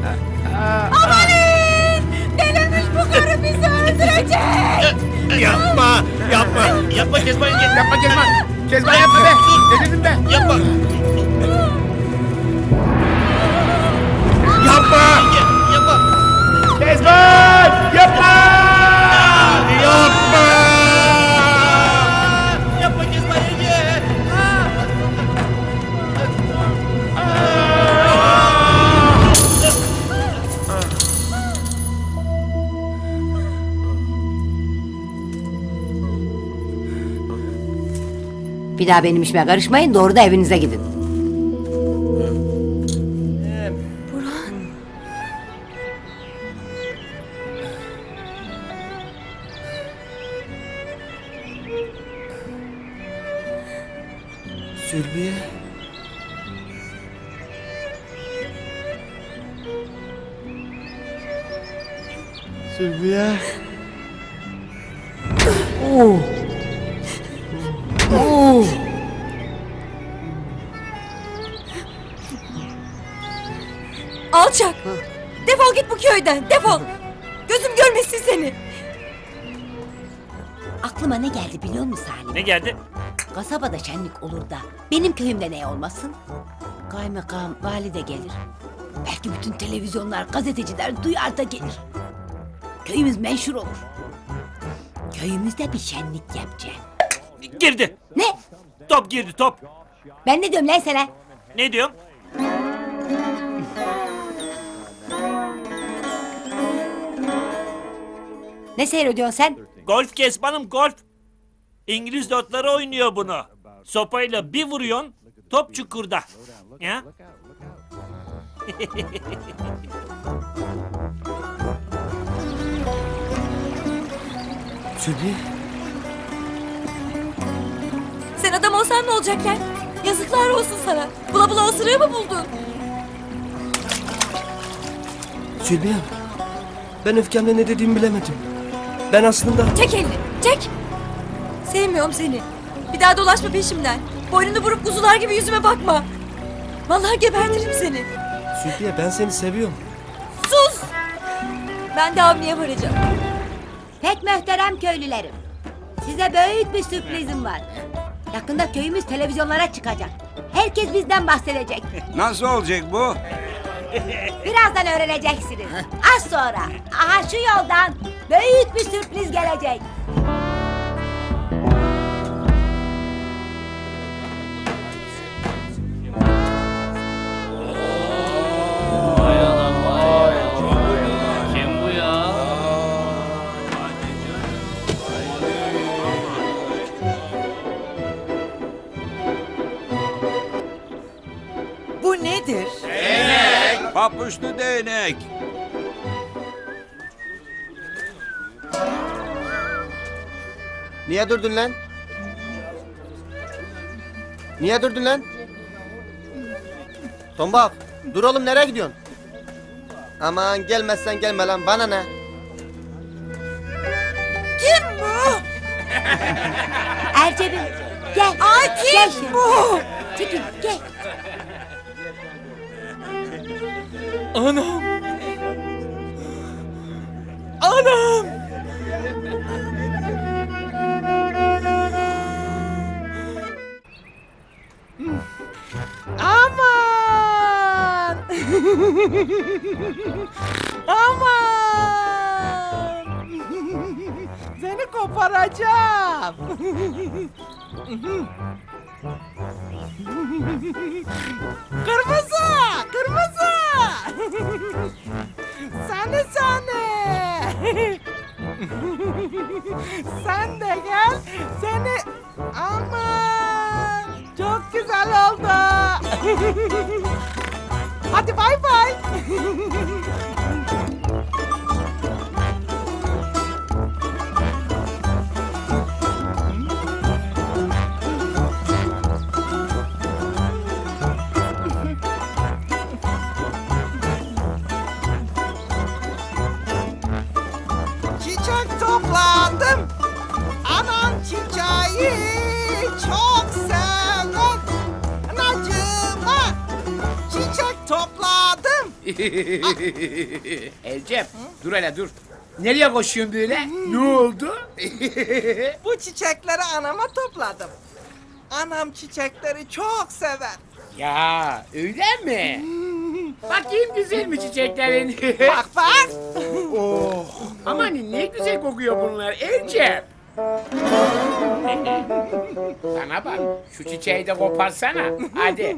Amanın! Delirmiş bu karı, bizi öldürecek! Yapma! Yapma! Yapma Kezban yenge. Yapma Kezban! Kezban yapma be! Delirdin be! Yapma. Yapma! Yapma. Kezban! Yapma! Yapma! Yapma Kezban yenge. Bir daha benim işime karışmayın, doğru da evinize gidin. Sülbiye. Sülbiye. Oo. Oo. Alçak! Defol git bu köyden, defol! Gözüm görmesin seni! Aklıma ne geldi biliyor musun Salim? Ne geldi? Kasabada şenlik olur da benim köyümde ne olmasın? Kaymakam, valide gelir. Belki bütün televizyonlar, gazeteciler duyar da gelir. Köyümüz meşhur olur. Köyümüzde bir şenlik yapacağım. Girdi. Ne? Top girdi top. Ben ne diyorum lan sana? Ne diyorsun? Ne seyrediyorsun sen? Golf Kezban'ım golf. İngiliz dotları oynuyor bunu. Sopayla bir vuruyorsun, top çukurda. Ya? Sülbiye. Sen adam olsan ne olacak lan? Yazıklar olsun sana. Bula bula o sırığı mı buldun? Sülbiye. Ben öfkemle ne dediğimi bilemedim. Ben aslında... Çek elini, çek! Sevmiyorum seni. Bir daha dolaşma peşimden. Boynunu vurup kuzular gibi yüzüme bakma. Vallahi gebertirim seni. Sülbiye ben seni seviyorum. Sus! Ben de Avni'ye varacağım. Pek muhterem köylülerim. Size büyük bir sürprizim var. Yakında köyümüz televizyonlara çıkacak. Herkes bizden bahsedecek. Nasıl olacak bu? Birazdan öğreneceksiniz. Az sonra. Aha şu yoldan büyük bir sürpriz gelecek. Kim bu ya? Bu nedir? Papuçlu değnek. Niye durdun lan? Niye durdun lan? Tombak, dur oğlum nereye gidiyorsun? Aman gelmezsen gelme lan, bana ne? Kim bu? Ercebim gel. Ay Gel kim şimdi. bu? Çekil gel. Anam. Anam. Aman! Aman! Seni koparacağım. Kırmızı! Kırmızı! Seni seni! Sen de gel, seni... Aman! Çok güzel oldu. Hadi bay bay. Çiçek topladım. Anam çiçeği çok sever. Anacığıma çiçek topladım. Ercep dur hele dur. Nereye koşuyorsun böyle? Ne oldu? Bu çiçekleri anama topladım. Anam çiçekleri çok sever. Ya öyle mi? Bakayım güzel mi çiçeklerin? Bak bak. Oh, aman ne güzel kokuyor bunlar Ercep. Bana bak şu çiçeği de koparsana hadi.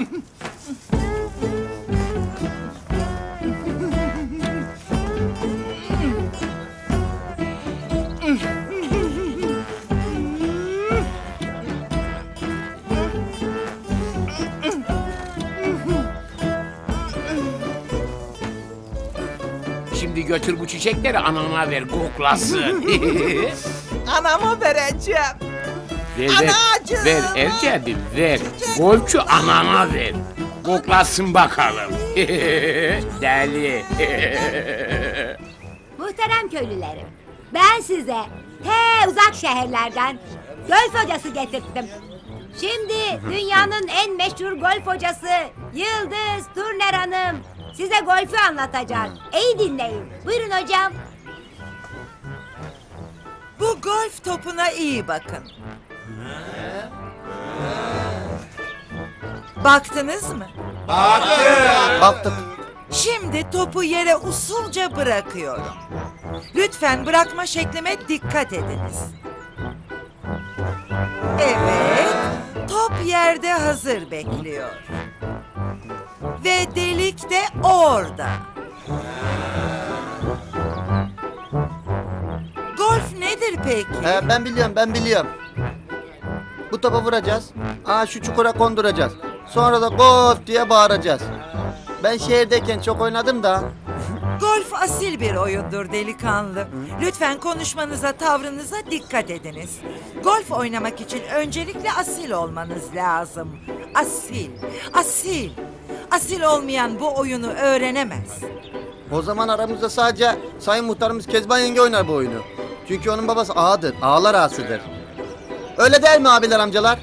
Şimdi götür bu çiçekleri anana ver koklasın. Anama vereceğim. Ver, Anacığım. ver Ercebim ver. Golfçu anana ver. Koklasın bakalım. Deli. Muhterem köylülerim, ben size uzak şehirlerden golf hocası getirttim. Şimdi dünyanın en meşhur golf hocası Yıldız Turner Hanım size golfü anlatacak. İyi dinleyin. Buyurun hocam. Bu golf topuna iyi bakın. Baktınız mı? Baktık. Şimdi topu yere usulca bırakıyorum. Lütfen bırakma şeklime dikkat ediniz. Evet, top yerde hazır bekliyor. Ve delik de orada. Golf nedir peki? Ben biliyorum. Bu topa vuracağız. Şu çukura konduracağız. Sonra da golf diye bağıracağız. Ben şehirdeyken çok oynadım da. Golf asil bir oyundur delikanlı. Lütfen konuşmanıza, tavrınıza dikkat ediniz. Golf oynamak için öncelikle asil olmanız lazım. Asil, asil. Asil olmayan bu oyunu öğrenemez. O zaman aramızda sadece Sayın Muhtarımız Kezban yenge oynar bu oyunu. Çünkü onun babası ağadır. Ağalar ağasıdır. Öyle değil mi abiler amcalar?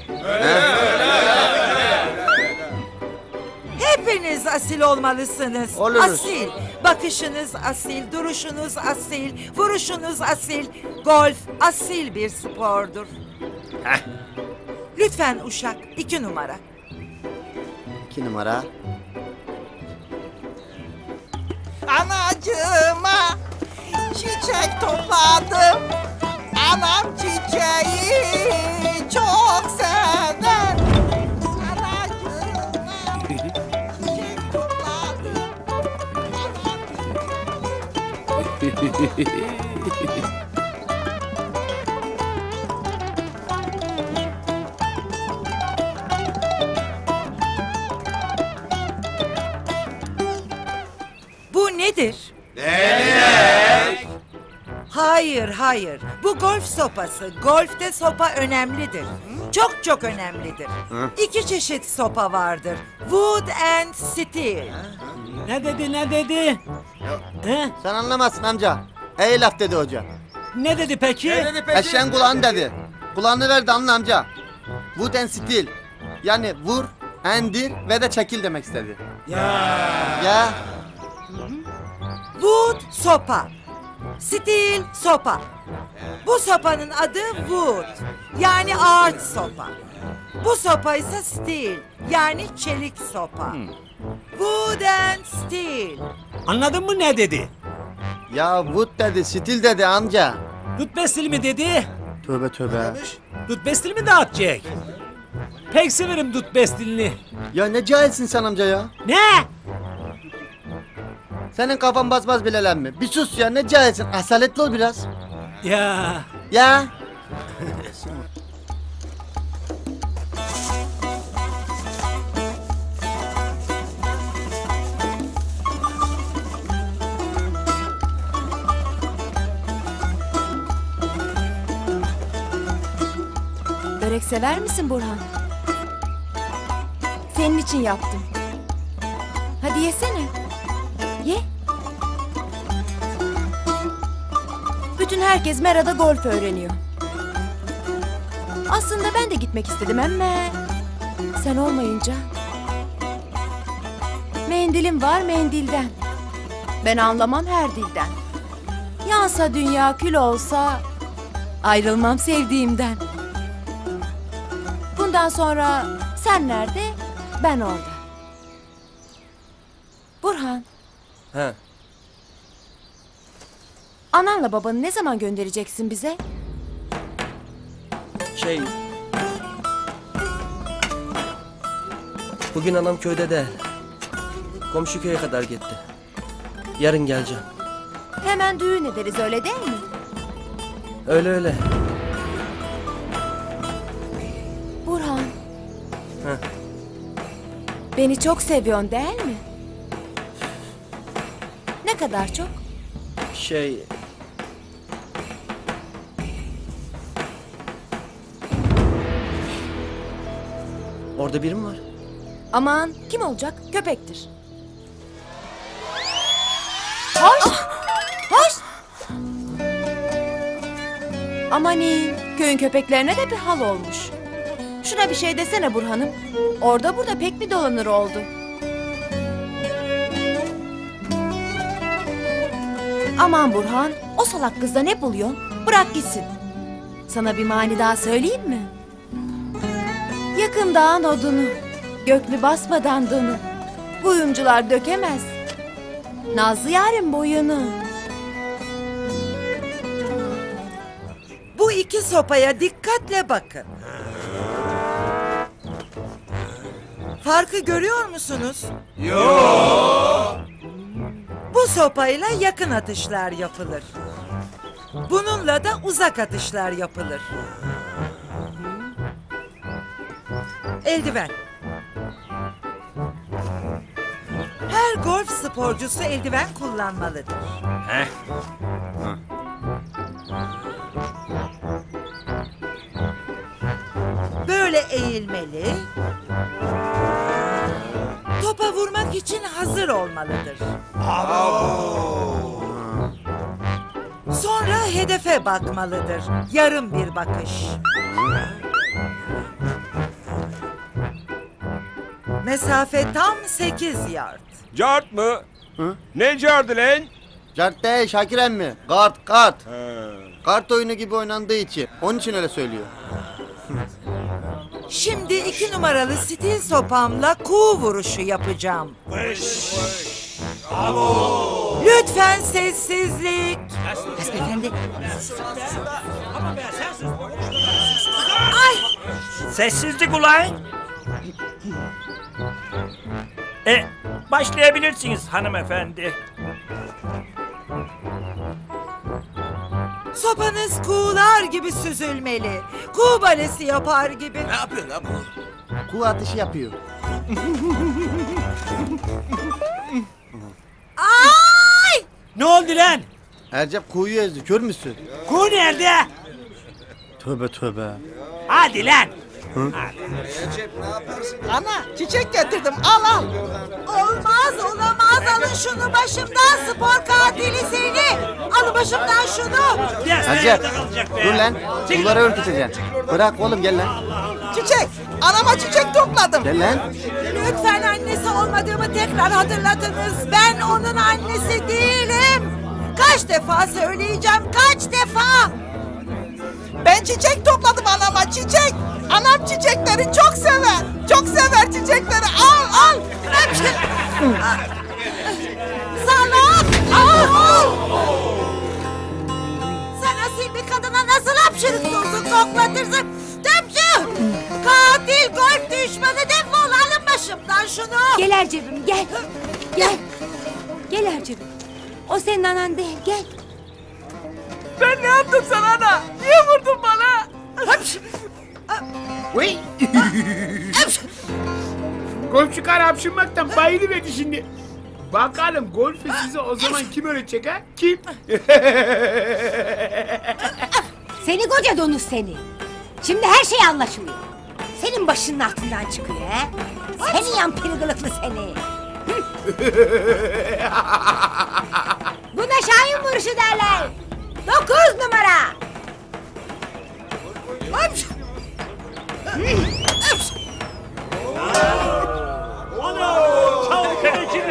Hepiniz asil olmalısınız. Oluruz. Asil. Bakışınız asil, duruşunuz asil, vuruşunuz asil. Golf asil bir spordur. Lütfen uşak 2 numara. 2 numara. Anacığıma çiçek topladım. Anam çiçeği çok sever. Anacığıma çiçek topladım. Bu nedir? Hayır, hayır. Bu golf sopası. Golfte sopa önemlidir. Çok çok önemlidir. 2 çeşit sopa vardır. Wood and steel. Ne dedi? He? Sen anlamazsın amca. Ey laf dedi hoca. Ne dedi peki? Eşeğin kulağını dedi. Kulağını ver de anla amca. Wood and steel. Yani vur, endir ve de çekil demek istedi. Ya. Wood sopa. Steel sopa. Bu sopanın adı wood. Yani ağaç sopa. Bu sopa ise steel. Yani çelik sopa. Wood and steel. Anladın mı ne dedi? Ya wood dedi, steel dedi amca. Dut bestil mi dedi? Tövbe tövbe. Dut bestil mi dağıtacak? Pek severim dut bestilini. Ya ne cahilsin sen amca ya. Ne? Senin kafan basmaz bileler mi? Bir sus ya, ne cahilsin. Asaletli ol biraz. Ya Ya. Börek sever misin Burhan? Senin için yaptım. Hadi yesene. Ye. Bütün herkes Mera'da golf öğreniyor. Aslında ben de gitmek istedim ama sen olmayınca. Mendilim var mendilden. Ben anlamam her dilden. Yansa dünya kül olsa ayrılmam sevdiğimden. Bundan sonra sen nerede, ben orada. Burhan, He. ananla babanı ne zaman göndereceksin bize? Şey... Bugün anam köyde değil. Komşu köye kadar gitti. Yarın geleceğim. Hemen düğün ederiz öyle değil mi? Öyle öyle. Burhan. Heh. Beni çok seviyorsun değil mi? Ne kadar çok? Şey... Orada biri mi var? Aman kim olacak? Köpektir. Hoş! Hoş! Amanin, köyün köpeklerine de bir hal olmuş. Şuna bir şey desene Burhan'ım. Orada burada pek bir dolanır oldu. Aman Burhan, o salak kızda ne buluyorsun? Bırak gitsin. Sana bir mani daha söyleyeyim mi? Yakın dağın odunu, göklü basmadan donu. Kuyumcular dökemez. Nazlı yarın boyunu. Bu iki sopaya dikkatle bakın. Farkı görüyor musunuz? Yok. Bu sopayla yakın atışlar yapılır. Bununla da uzak atışlar yapılır. Eldiven. Her golf sporcusu eldiven kullanmalıdır. Heh. Böyle eğilmeli. Topa vurmak için hazır olmalıdır. Sonra hedefe bakmalıdır. Yarım bir bakış. Mesafe tam 8 yard. Cart mı? Hı? Ne cardı lan? Cart değil Şakir emmi. Kart kart. Kart oyunu gibi oynandığı için. Onun için öyle söylüyor. Şimdi 2 numaralı stil sopamla kuğu vuruşu yapacağım. Lütfen sessizlik. Hasbefendi. Sessizlik ulan. Başlayabilirsiniz hanımefendi. Sopanız kuğular gibi süzülmeli. Kuğu balesi yapar gibi. Kuğu atışı yapıyor. Ay! Ne oldu lan? Ercep kuğuyu ezdi. Kör müsün? Kuğu nerede? Tövbe tövbe. Hadi lan. Ana çiçek getirdim al al. Olmaz olamaz alın şunu başımdan spor katili seni. Alın başımdan şunu. Ercep dur lan. Kuğuları ürküteceksin. Bırak oğlum gel lan. Çiçek. Anama çiçek topladım. Gel lan. Lütfen annesi olmadığımı tekrar hatırlatınız. Ben onun annesi değilim. Kaç defa söyleyeceğim kaç defa. Ben çiçek topladım anama çiçek. Anam çiçekleri çok sever. Çok sever çiçekleri. Al al. Salak! Al! Sen asil bir kadına nasıl hapşırık tozu koklatırsın? Tüpçü! Katil golf düşmanı defol alın başımdan şunu. Gel Ercebim gel. Gel. Gel Ercebim. O senin anan değil gel. Ben ne yaptım sana ana? Niye vurdun bana? Golfçu kar hapşırmaktan bayılıverdi şimdi. Bakalım golfü size o zaman kim öğretecek ha? Kim? Seni koca donuz seni. Şimdi her şey anlaşılıyor. Senin başının altından çıkıyor he. Seni yan kılıklı seni. Buna Şahin vuruşu derler. 9 numara. Ana! Çalı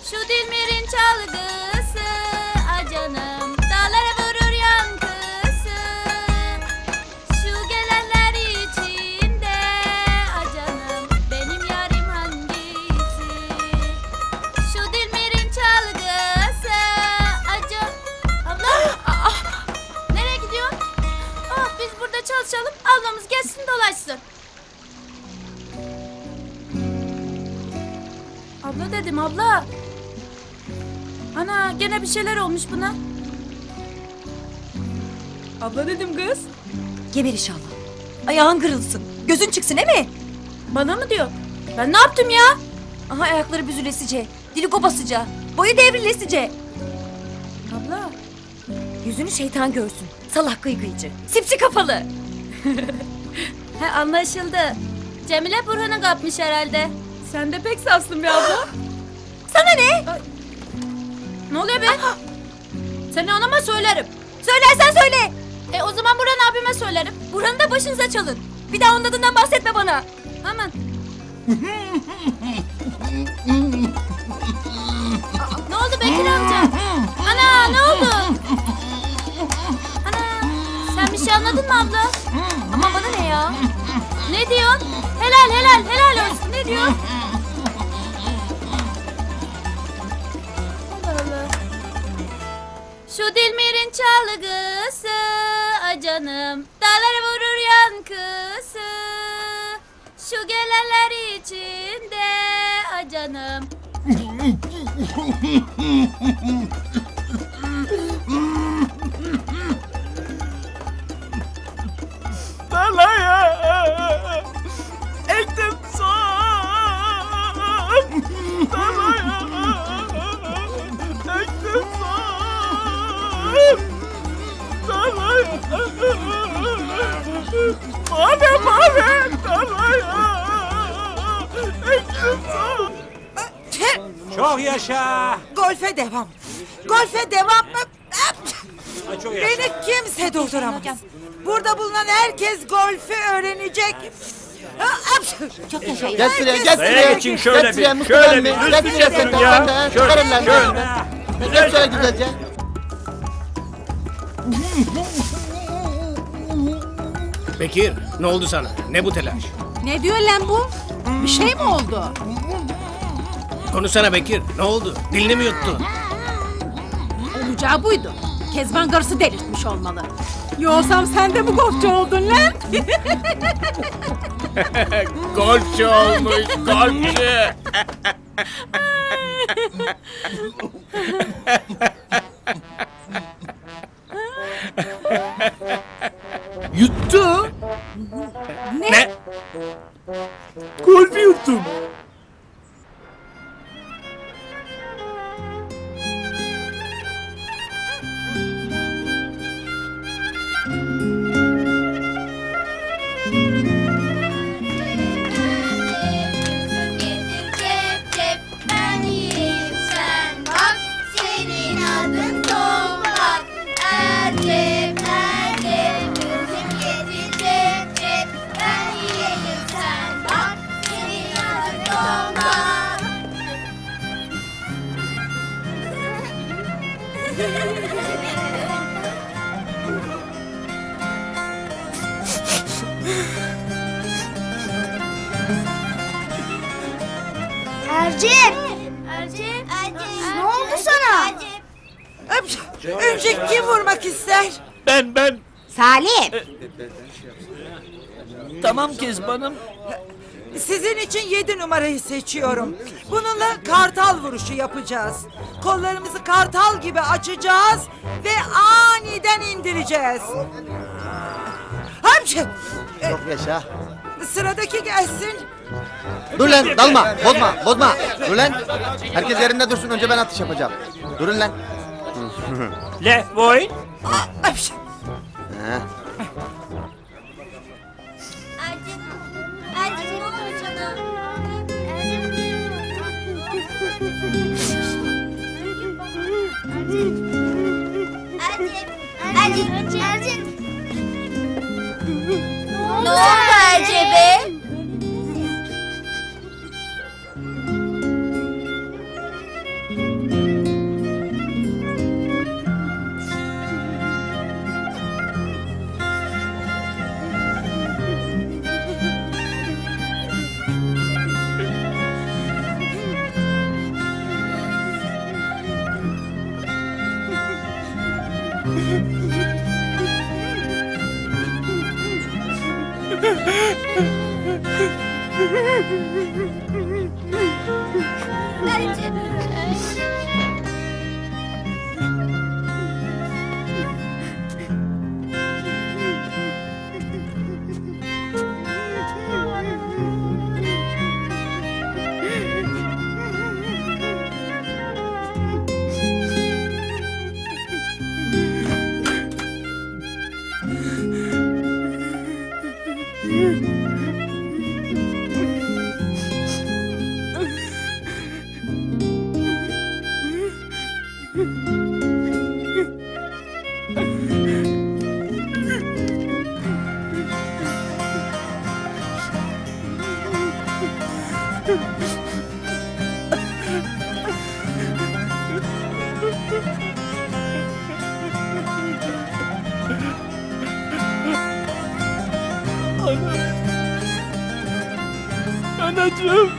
Şu Dilmir'in çalgısı, canım dağlara vurur yankısı. Şu gelenler içinde, canım benim yarim hangisi? Şu Dilmir'in çalgısı, Abla! Nereye gidiyorsun? Biz burada çalışalım, ablamız gelsin dolaşsın. Abla dedim, abla. Ana gene bir şeyler olmuş buna. Abla dedim kız. Geber inşallah. Ayağın kırılsın. Gözün çıksın değil mi? Bana mı diyor? Ben ne yaptım ya? Aha ayakları büzülesice. Dili kobasıca. Boyu devrilesice. Abla. Yüzünü şeytan görsün. Salak kıykıycı. Sipsi kafalı. He anlaşıldı. Cemile Burhan'ı kapmış herhalde. Sen de pek safsın be abla. Sana ne? Ne oluyor be? Seni anama söylerim. Söylersen söyle. O zaman Burhan abime söylerim. Burhan'ı da başınıza çalın. Bir daha onun adından bahsetme bana. Aman. Ne oldu Bekir amca? Ana ne oldu? Ana sen bir şey anladın mı abla? Ama bana ne ya? Ne diyorsun? Helal olsun. Ne diyorsun? Allah Allah. Şu Dilmir'in çalgısı, canım dağlara vurur yankısı. Şu gelenler içinde, canım. Talaya ektim son. Talaya ektim son. Talaya mavi talaya ektim son. Çok yaşa. Golfe devam. Golfe devam mı? Çok yaşa. Beni kimse durduramaz. Burada bulunan herkes golfü öğrenecek. Çok yaşayın. Geç şuraya, geç Buraya şuraya. geçin şöyle Geç şuraya bir. Mustafa Şöyle Bey. bir. Geç Lütfen şuraya sen yapın de. ya. Sen de. Şöyle, Çıkarın lan. şöyle. Geç şöyle güzelce. Bekir, ne oldu sana? Ne bu telaş? Ne diyor lan bu? Bir şey mi oldu? Konuşsana Bekir, ne oldu? Dilini mi yuttun? Olacağı buydu. Kezban karısı delirtmiş olmalı. Yoksam sen de mi golfçu oldun lan? Golfçü olmuş, golfçü. Yuttu. Ne? Golfü yuttum. Ben yiyeyim sen bak. Senin adın Tombak. Ercep gözüm getir cep. Ben yiyeyim sen bak. Senin adın Tombak. Ercep! Ne oldu sana? Önce kim vurmak ister? Ben. Salim! Tamam Kezban'ım. Sizin için 7 numarayı seçiyorum. Bununla kartal vuruşu yapacağız. Kollarımızı kartal gibi açacağız ve aniden indireceğiz. Hapşi! Çok yaşa. Sıradaki gelsin. Dur lan dalma. Bozma. Dur lan. Herkes yerinde dursun. Önce ben atış yapacağım. Durun lan. Left boy. Hapşi! Heh. Ercep ne oldu sana? Ercep. Ne oldu Ercep'e? Anacığım.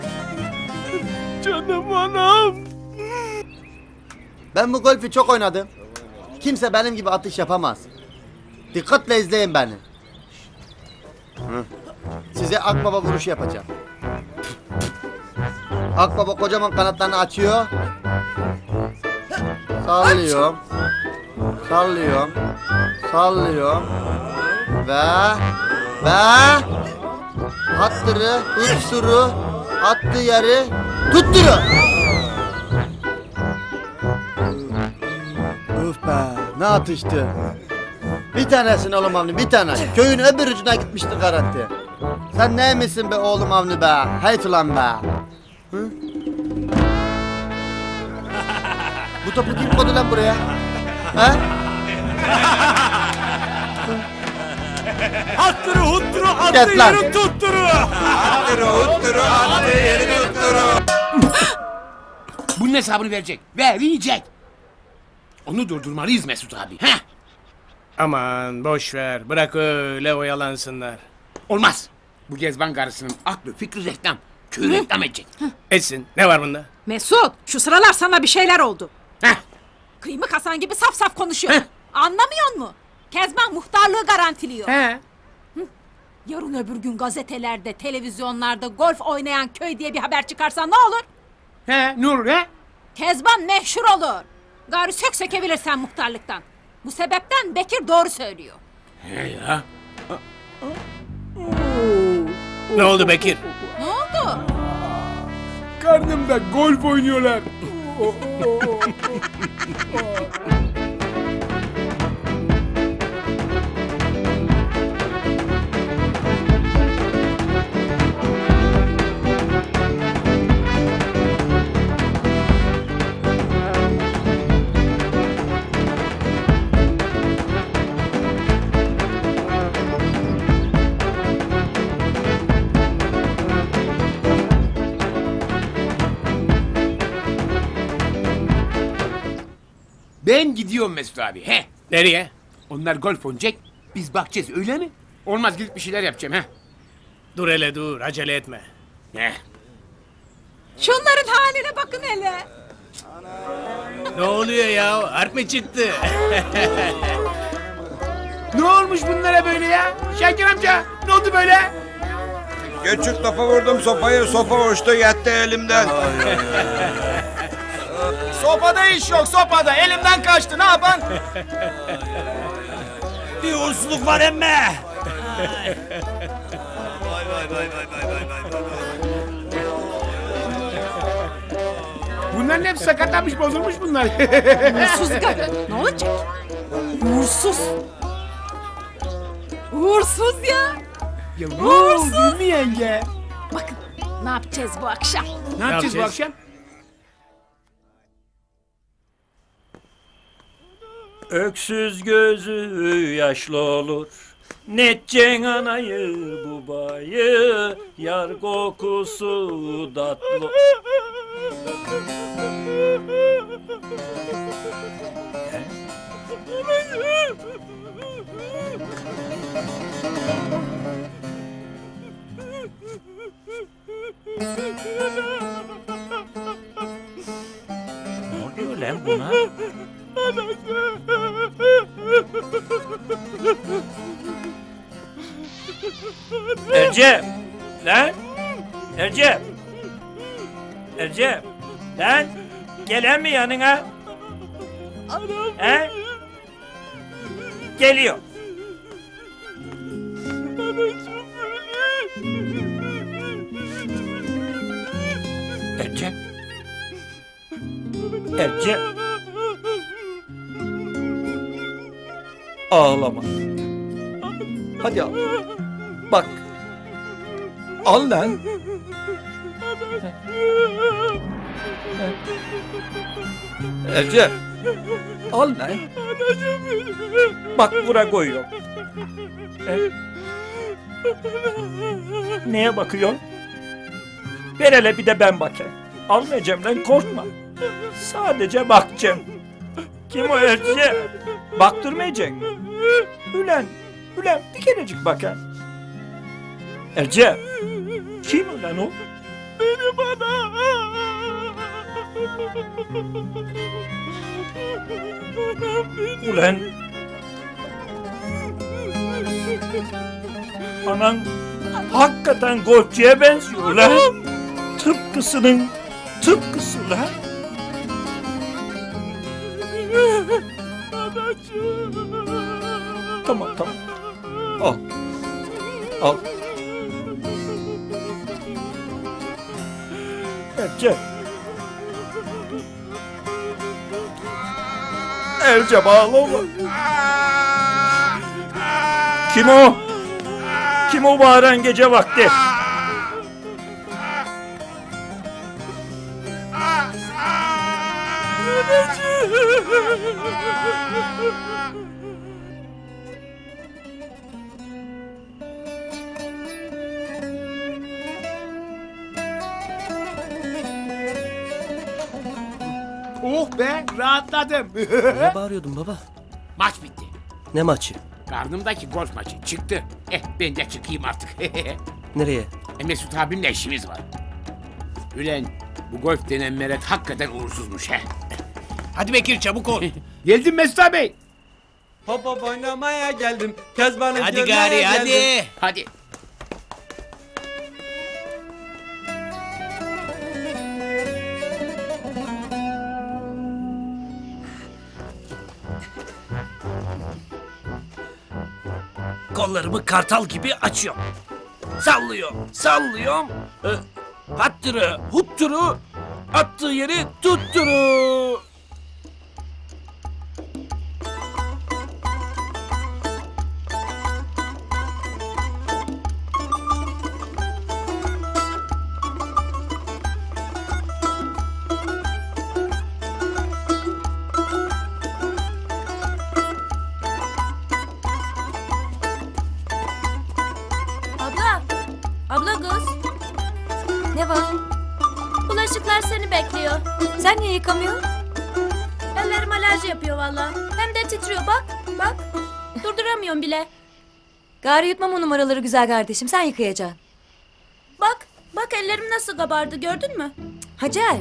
Canım anam. Ben bu golfü çok oynadım. Kimse benim gibi atış yapamaz. Dikkatle izleyin beni. Size akbaba vuruşu yapacağım. Akbaba kocaman kanatlarını açıyor. Sallıyorum. Sallıyorum. Sallıyorum. Ve hattırı, uçsuru, attığı yeri tutturuyor. Uf be, ne atıştı. Bir tanesin oğlum Avni, bir tane. Köyün öbür ucuna gitmişti garanti. Sen neymişsin be oğlum Avni be? Hayt ulan be. Hı? Bu topu kim koydu lan buraya? He? Hattırı hutturu Gel attı lan. yeri tutturu. Hattırı hutturu attı yeri tutturu. Bunun hesabını verecek. Verecek. Onu durdurmalıyız Mesut abi. Heh. Aman boş ver. Bırak öyle oyalansınlar. Olmaz. Bu gezban karısının aklı fikri reklam. Köyü reklam edecek. Etsin. Ne var bunda? Mesut şu sıralar sana bir şeyler oldu. Heh. Kıymık Hasan gibi saf saf konuşuyor. Anlamıyor mu? Kezban muhtarlığı garantiliyor. He. Yarın öbür gün gazetelerde, televizyonlarda golf oynayan köy diye bir haber çıkarsa ne olur? He. Ne olur he? Kezban meşhur olur. Gari sök sökebilirsen muhtarlıktan. Bu sebepten Bekir doğru söylüyor. He ya. Ne oldu Bekir? Ne oldu? Karnımda golf oynuyorlar. Ben gidiyorum Mesut abi. He. Nereye? Onlar golf oynayacak. Biz bakacağız öyle mi? Olmaz gidip bir şeyler yapacağım he. Dur hele dur acele etme. Ne? Şunların haline bakın hele. Ne oluyor ya? Harp mı çıktı? Ne olmuş bunlara böyle ya? Şakir amca ne oldu böyle? Küçük topa vurdum sopayı, sopa uçtu yattı elimden. Sopada iş yok sopada. Elimden kaçtı ne yapan? Bir uğursuzluk var emme. Bunların hepsi sakatlanmış bozulmuş bunlar. Uğursuz garı. Ne olacak? Uğursuz. Uğursuz ya. Ya ne oldu mi yenge? Bakın ne yapacağız bu akşam? Ne yapacağız bu akşam? Öksüz gözü yaşlı olur. Netcen anayı babayı, yar kokusu tatlı. Ne oluyor lan buna? Ercep! Lan! Ercep! Ercep! Lan! Gelen mi yanına? He? Geliyor. Ercep! Ercep! Ağlama. Hadi al. Bak. Al lan. Ercep! Al lan. Bak bura koyuyorum. Neye bakıyorsun? Ver hele bir de ben bakayım. Almayacağım lan, korkma. Sadece bakacağım. Kim o Ercep? Baktırmayacaksın. Ulan bir kerecik bakayım. Ercep! Kim ulan o? Benim anam! Ulan! Anan hakikaten golfçüye benziyor lan. Tıpkısının tıpkısı lan. Tamam. Al. Al. Ercep. Ercep ağlama. Kim o? Kim o bağıran gece vakti? Oh be, rahatladım. Ne bağırıyordun baba? Maç bitti. Ne maçı? Karnımdaki golf maçı çıktı. Ben de çıkayım artık. Nereye? Mesut abimle işimiz var. Ulan bu golf denen meret hakikaten uğursuzmuş he. Hadi Bekir çabuk ol. Geldim Mesut abi. Hop hop oynamaya geldim. Kezban'ı Hadi gari hadi. Hadi. Kollarımı kartal gibi açıyorum. Sallıyorum. Hattırı, hutturu, attığı yeri tutturu. Abla kız. Ne var? Bulaşıklar seni bekliyor. Sen niye yıkamıyorsun? Ellerim alerji yapıyor vallahi. Hem de titriyor bak. Durduramıyorum bile. Gari yutmam o numaraları güzel kardeşim. Sen yıkayacaksın. Bak ellerim nasıl kabardı gördün mü? Hacer.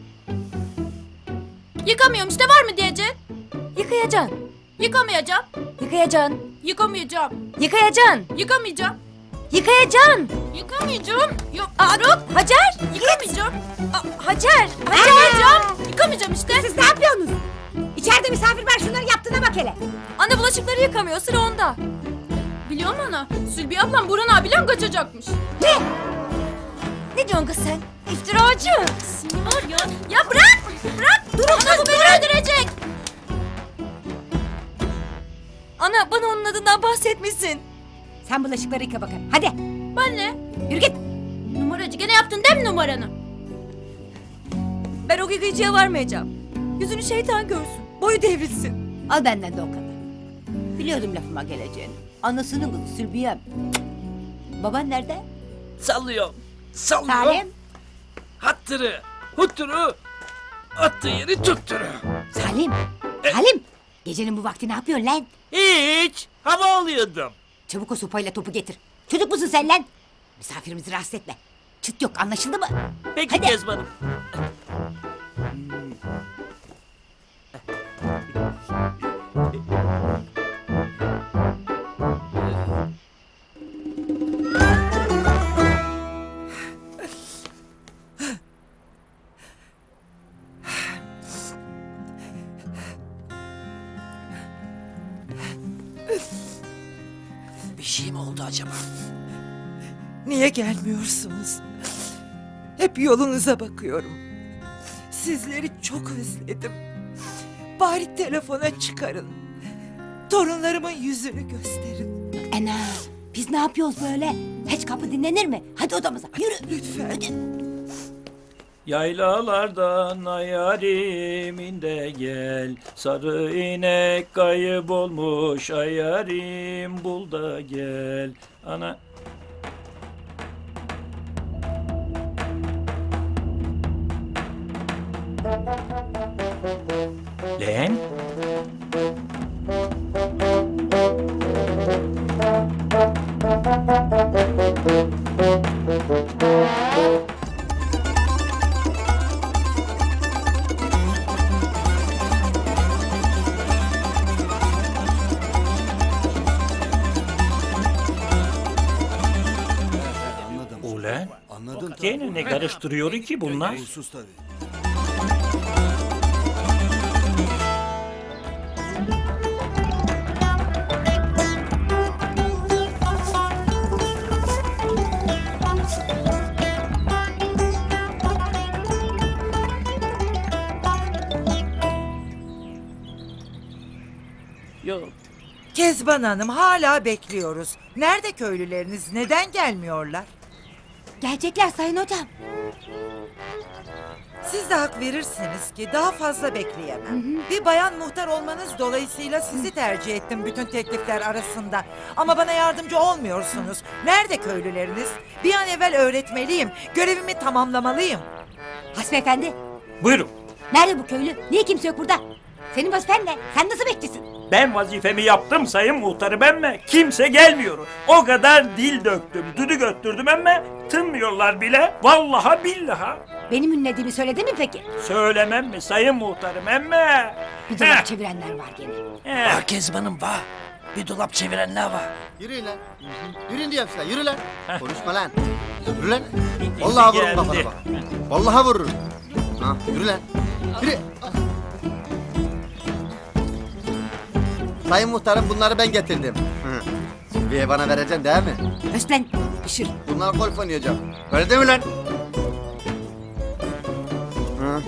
Yıkamıyorum işte var mı diyeceksin? Yıkayacaksın. Yıkamayacağım. Yıkayacaksın. Yıkamayacağım. Yıkayacaksın. Yıkamayacağım. Yıkayacaksın. Yıkamayacağım. Yok. Hacer. Yıkamayacağım. Hacer. Yıkamayacağım işte. Siz ne yapıyorsunuz? İçeride misafir var, şunların yaptığına bak hele. Anne bulaşıkları yıkamıyor. Sıra onda. Biliyor musun ana? Sülbiye ablam Burhan abiyle kaçacakmış. Ne diyorsun kız sen? İftiracı. Var ya. Ya bırak. Durun ana bu beni öldürecek. Ana bana onun adından bahsetmişsin. Sen bulaşıkları yıka bakın. Hadi. Ben ne? Yürü git. Numaracı gene yaptın değil mi numaranı? Ben o yıkayıcıya varmayacağım. Yüzünü şeytan görsün. Boyu devrilsin. Al benden de o kadar. Biliyordum lafıma geleceğini. Anasının kızı Sülbiyem. Baban nerede? Sallıyorum. Salim. Hattırı, hutturu, attığı yeri tutturu. Salim. Salim. Gecenin bu vakti ne yapıyorsun lan? Hiç. Hava alıyordum. Çabuk o sopayla topu getir. Çocuk musun sen lan? Misafirimizi rahatsız etme. Çıt yok, anlaşıldı mı? Peki Hadi. Kezban'ım. şey mi oldu acaba? Niye gelmiyorsunuz? Hep yolunuza bakıyorum. Sizleri çok özledim. Bari telefona çıkarın. Torunlarımın yüzünü gösterin. Ana, biz ne yapıyoruz böyle? Hiç kapı dinlenir mi? Hadi odamıza, yürü. Lütfen. Yaylalardan ayarim de gel. Sarı inek kayıp olmuş ayarim bul da gel. Ana. Lan. Ulan. Anladın Gene ne karıştırıyor ki bunlar? Sus tabii. Yok. Kezban Hanım, hala bekliyoruz. Nerede köylüleriniz? Neden gelmiyorlar? Gelecekler sayın hocam. Siz de hak verirsiniz ki daha fazla bekleyemem. Bir bayan muhtar olmanız dolayısıyla sizi tercih ettim bütün teklifler arasında. Ama bana yardımcı olmuyorsunuz. Nerede köylüleriniz? Bir an evvel öğretmeliyim. Görevimi tamamlamalıyım. Hasbi efendi, Buyurun. nerede bu köylü? Niye kimse yok burada? Senin vazifen ne? Sen nasıl bekçisin? Ben vazifemi yaptım sayın muhtarım emme. Kimse gelmiyor. O kadar dil döktüm, düdü göttürdüm emme. Tınmıyorlar bile. Vallaha billaha. Benim ünlediğimi söyledi mi peki? Söylemem mi sayın muhtarım emme? Bir dolap çevirenler var gene. Var Kezban'ım var. Bir dolap çevirenler var. Yürüyün lan. Yürüyün diyorum size, yürü lan. Konuşma lan. Yürü lan. İkisi Vallahi vururum geldi. kafana bak. Vallahi vururum. Ha, yürü lan. Yürü. Sayın muhtarım, bunları ben getirdim. Silviye bana vereceksin değil mi? Özlen, ışır. Bunlar golf oynayacak. Öyle değil mi lan? Hı,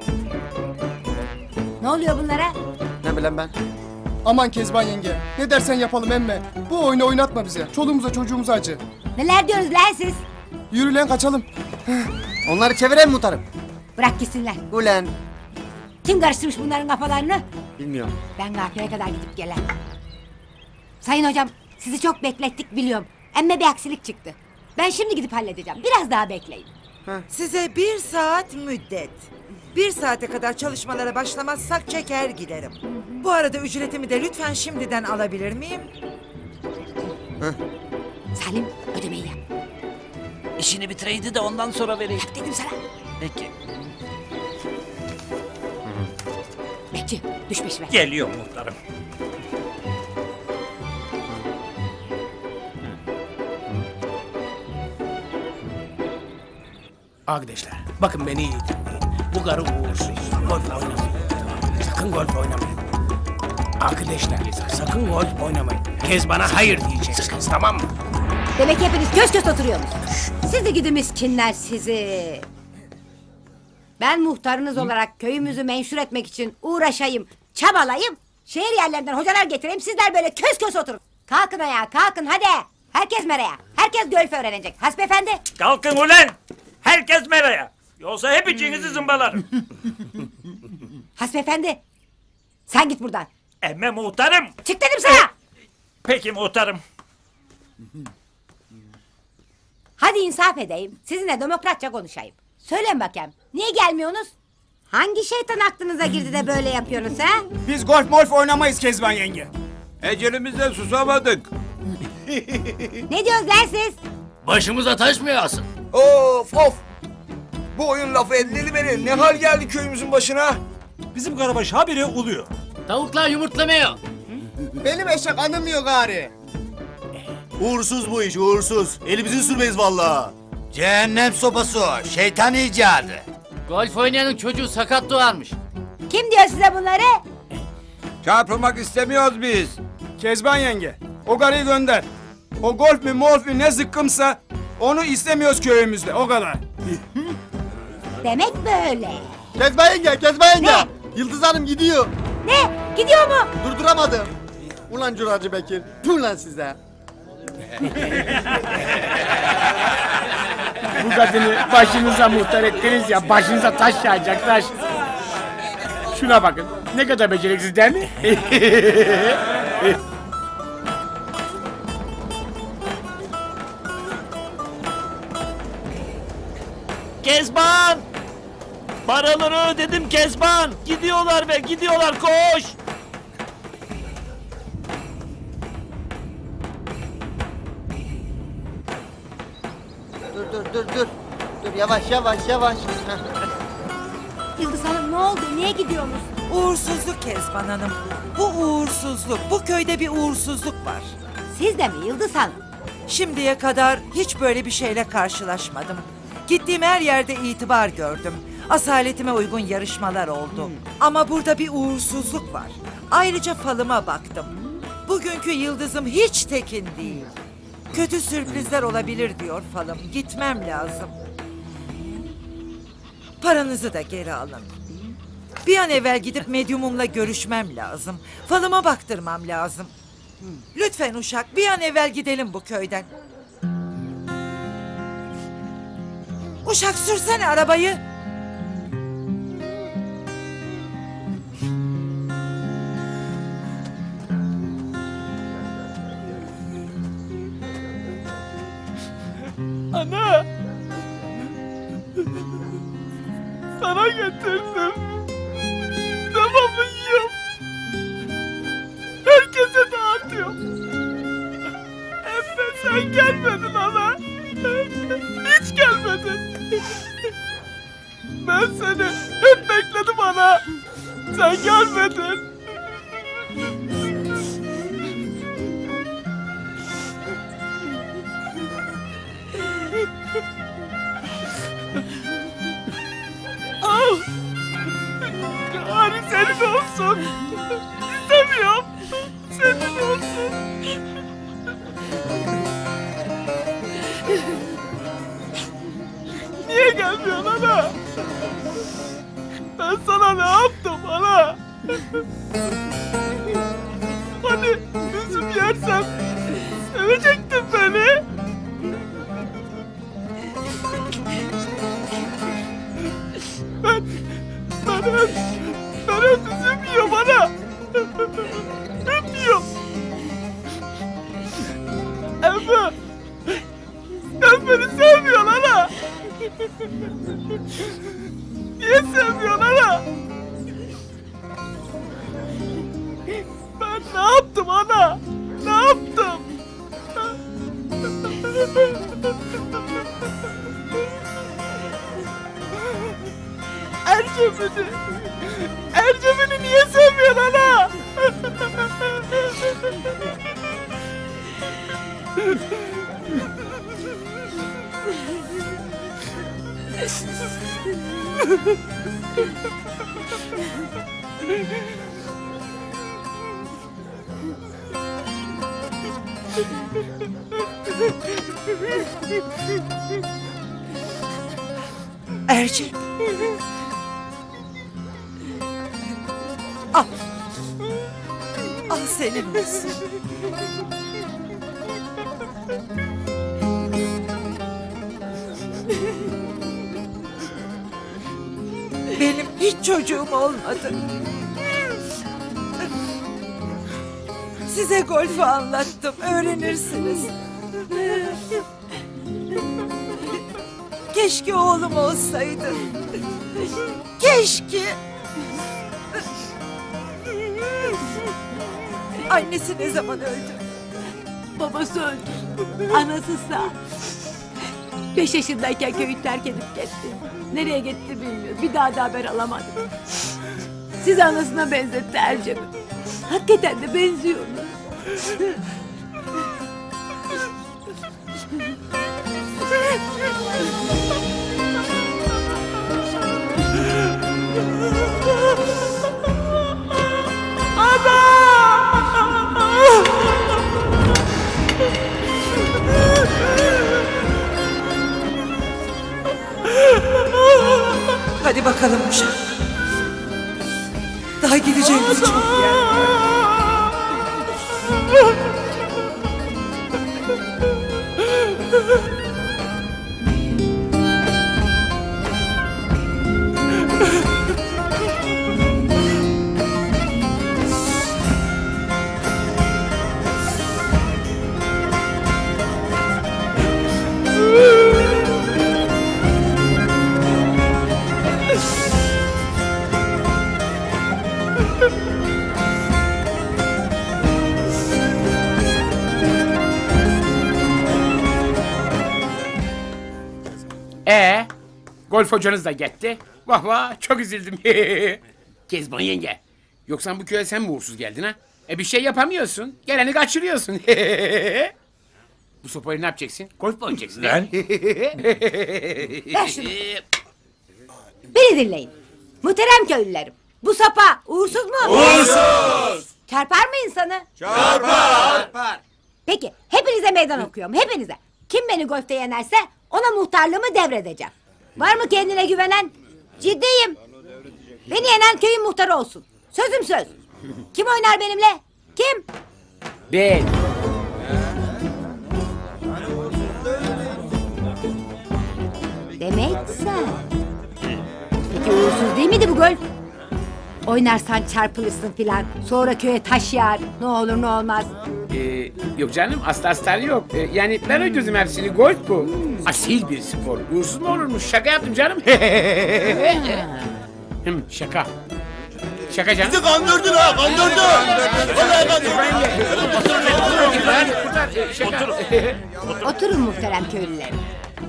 Ne oluyor bunlara? ne bileyim ben? Aman Kezban yenge. Ne dersen yapalım emme. Bu oyunu oynatma bize. Çoluğumuza çocuğumuza acı. Neler diyorsunuz lan siz? Yürü lan kaçalım. Onları çevireyim muhtarım. Bırak gitsinler. Ulan. Kim karıştırmış bunların kafalarını? Bilmiyorum. Ben kafeye kadar gidip gelen. Sayın hocam, sizi çok beklettik biliyorum. Emme bir aksilik çıktı. Ben şimdi gidip halledeceğim. Biraz daha bekleyin. Size 1 saat müddet. 1 saate kadar çalışmalara başlamazsak çeker giderim. Bu arada ücretimi de lütfen şimdiden alabilir miyim? Salim, ödemeyi yap. İşini bitireydi de ondan sonra vereyim. Yap dedim sana. Peki. Bekçi, düş peşime. Geliyor muhtarım. Arkadaşlar bakın beni iyi dinleyin. Bu karı uğursuz. Golf oynamayın. Sakın golf oynamayın. Arkadaşlar sakın golf oynamayın. Kezban'a hayır diyeceksiniz, tamam mı? Demek hepiniz kös kös oturuyorsunuz. Sizi gidi miskinler sizi. Ben muhtarınız olarak köyümüzü menşur etmek için uğraşayım, çabalayayım. Şehir yerlerinden hocalar getireyim, sizler böyle kös kös oturun. Kalkın ayağa, kalkın hadi. Herkes meraya, herkes golf öğrenecek. Hasbi efendi. Kalkın ulan! Herkes meraya. Yoksa hep içinizi zımbalarım. Hasbi efendi. Sen git buradan. Emme muhtarım. Çık dedim sana. Peki muhtarım. Hadi insaf edeyim. Sizinle demokratça konuşayım. Söyleyin bakayım. Niye gelmiyorsunuz? Hangi şeytan aklınıza girdi de böyle yapıyorsunuz ha? Biz golf oynamayız Kezban yenge. Ecelimizde susamadık. Ne diyorsunuz lan siz? Başımıza taş mı yağsın? Of of. Bu oyun lafı edildi beni. Ne hal geldi köyümüzün başına? Bizim Karabaş habire uluyor. Tavuklar yumurtlamıyor. Benim eşek anlamıyor gari. Uğursuz bu iş, uğursuz. Elimizi sürmeyiz vallahi. Cehennem sopası o, şeytan icadı. Golf oynayanın çocuğu sakat doğarmış. Kim diyor size bunları? Çarpılmak istemiyoruz biz. Kezban yenge. O garıyı gönder. O golf mü molf mü ne zıkkımsa onu istemiyoruz köyümüzde o kadar. Demek böyle. Kezban yenge, Kezban yenge. Yıldız Hanım gidiyor. Ne? Gidiyor mu? Durduramadım. Ulan Curacı Bekir. Tüm lan size. Bu kadını başınıza muhtar ettiniz ya, başınıza taş yağacak taş. Şuna bakın, ne kadar beceriksiz değil mi? Kezban! Paraları ödedim Kezban! Gidiyorlar be, gidiyorlar, koş! Dur. Dur yavaş. Heh. Yıldız Hanım ne oldu? Niye gidiyorsunuz? Uğursuzluk Kezban Hanım. Bu uğursuzluk. Bu köyde bir uğursuzluk var. Siz de mi Yıldız Hanım? Şimdiye kadar hiç böyle bir şeyle karşılaşmadım. Gittiğim her yerde itibar gördüm. Asaletime uygun yarışmalar oldu. Ama burada bir uğursuzluk var. Ayrıca falıma baktım. Bugünkü yıldızım hiç tekin değil. Kötü sürprizler olabilir diyor falım. Gitmem lazım. Paranızı da geri alın. Bir an evvel gidip medyumumla görüşmem lazım. Falıma baktırmam lazım. Lütfen uşak bir an evvel gidelim bu köyden. Uşak sürsene arabayı. Ana! Sana getirdim. Devamlı yiyorum. Herkese dağıtıyorum. Hem de sen gelmedin ana. Hiç gelmedin. Ben seni hep bekledim ana. Sen gelmedin. Al. Gari senin olsun. İstemiyorum. Senin olsun. Niye gelmiyorsun ana? Ben sana ne yaptım ana? Hani üzüm yersem sevecektin beni. Ben hep üzüm yiyorum ana. Hep yiyorum. Ama sen beni sevmiyorsun ana. Niye sevmiyorsun ana? Ben ne yaptım ana? Ne yaptım? Ercemini niye sevmiyorsun ana? Ercep. Al. Al senin olsun. Benim hiç çocuğum olmadı. Size golfü anlattım, öğrenirsiniz. Keşke oğlum olsaydı. Keşke. Annesi ne zaman öldü? Babası öldü. Anası sağ. 5 yaşındayken köyü terk edip gitti. Nereye gitti bilmiyorum. Bir daha da haber alamadım. Siz anasına benzetti Ercem'i. Hakikaten de benziyorlar. daha gideceğimiz çok yer. Golf hocanız da gitti. Vah vah, çok üzüldüm. Kezban yenge. Yoksa bu köye sen mi uğursuz geldin ha? Bir şey yapamıyorsun. Geleni kaçırıyorsun. Bu sopayı ne yapacaksın? Golf mu oynayacaksın? Lan. Ver şunu. Beni dinleyin. Muhterem köylülerim. Bu sopa uğursuz mu? Uğursuz! Çarpar mı insanı? Çarpar! Peki hepinize meydan okuyorum, hepinize. Kim beni golfte yenerse ona muhtarlığımı devredeceğim. Var mı kendine güvenen? Ciddiyim. Beni yenen köyün muhtarı olsun. Sözüm söz. Kim oynar benimle? Kim? Ben. Demek sen. Peki uğursuz değil miydi bu golf? Oynarsan çarpılırsın filan. Sonra köye taş yağar. Ne olur ne olmaz. Yok canım, astar yok. Yani ben uydurdum hepsini. Golf bu. Asil bir spor. Uğursuz mu olurmuş? Şaka yaptım canım. Şaka. Şaka canım. Bizi kandırdın ha, kandırdın. Vallahi kandırdın. Oturun muhterem köylülerim.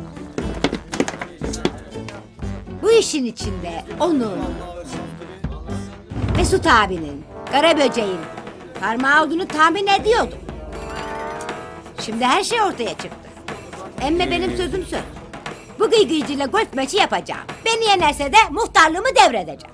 Bu işin içinde onun, Mesut abinin, Karaböceğin parmağı olduğunu tahmin ediyordum. Şimdi her şey ortaya çıktı. Emme benim sözüm söz. Bu gıygıycıyla golf maçı yapacağım. Beni yenerse de muhtarlığımı devredeceğim.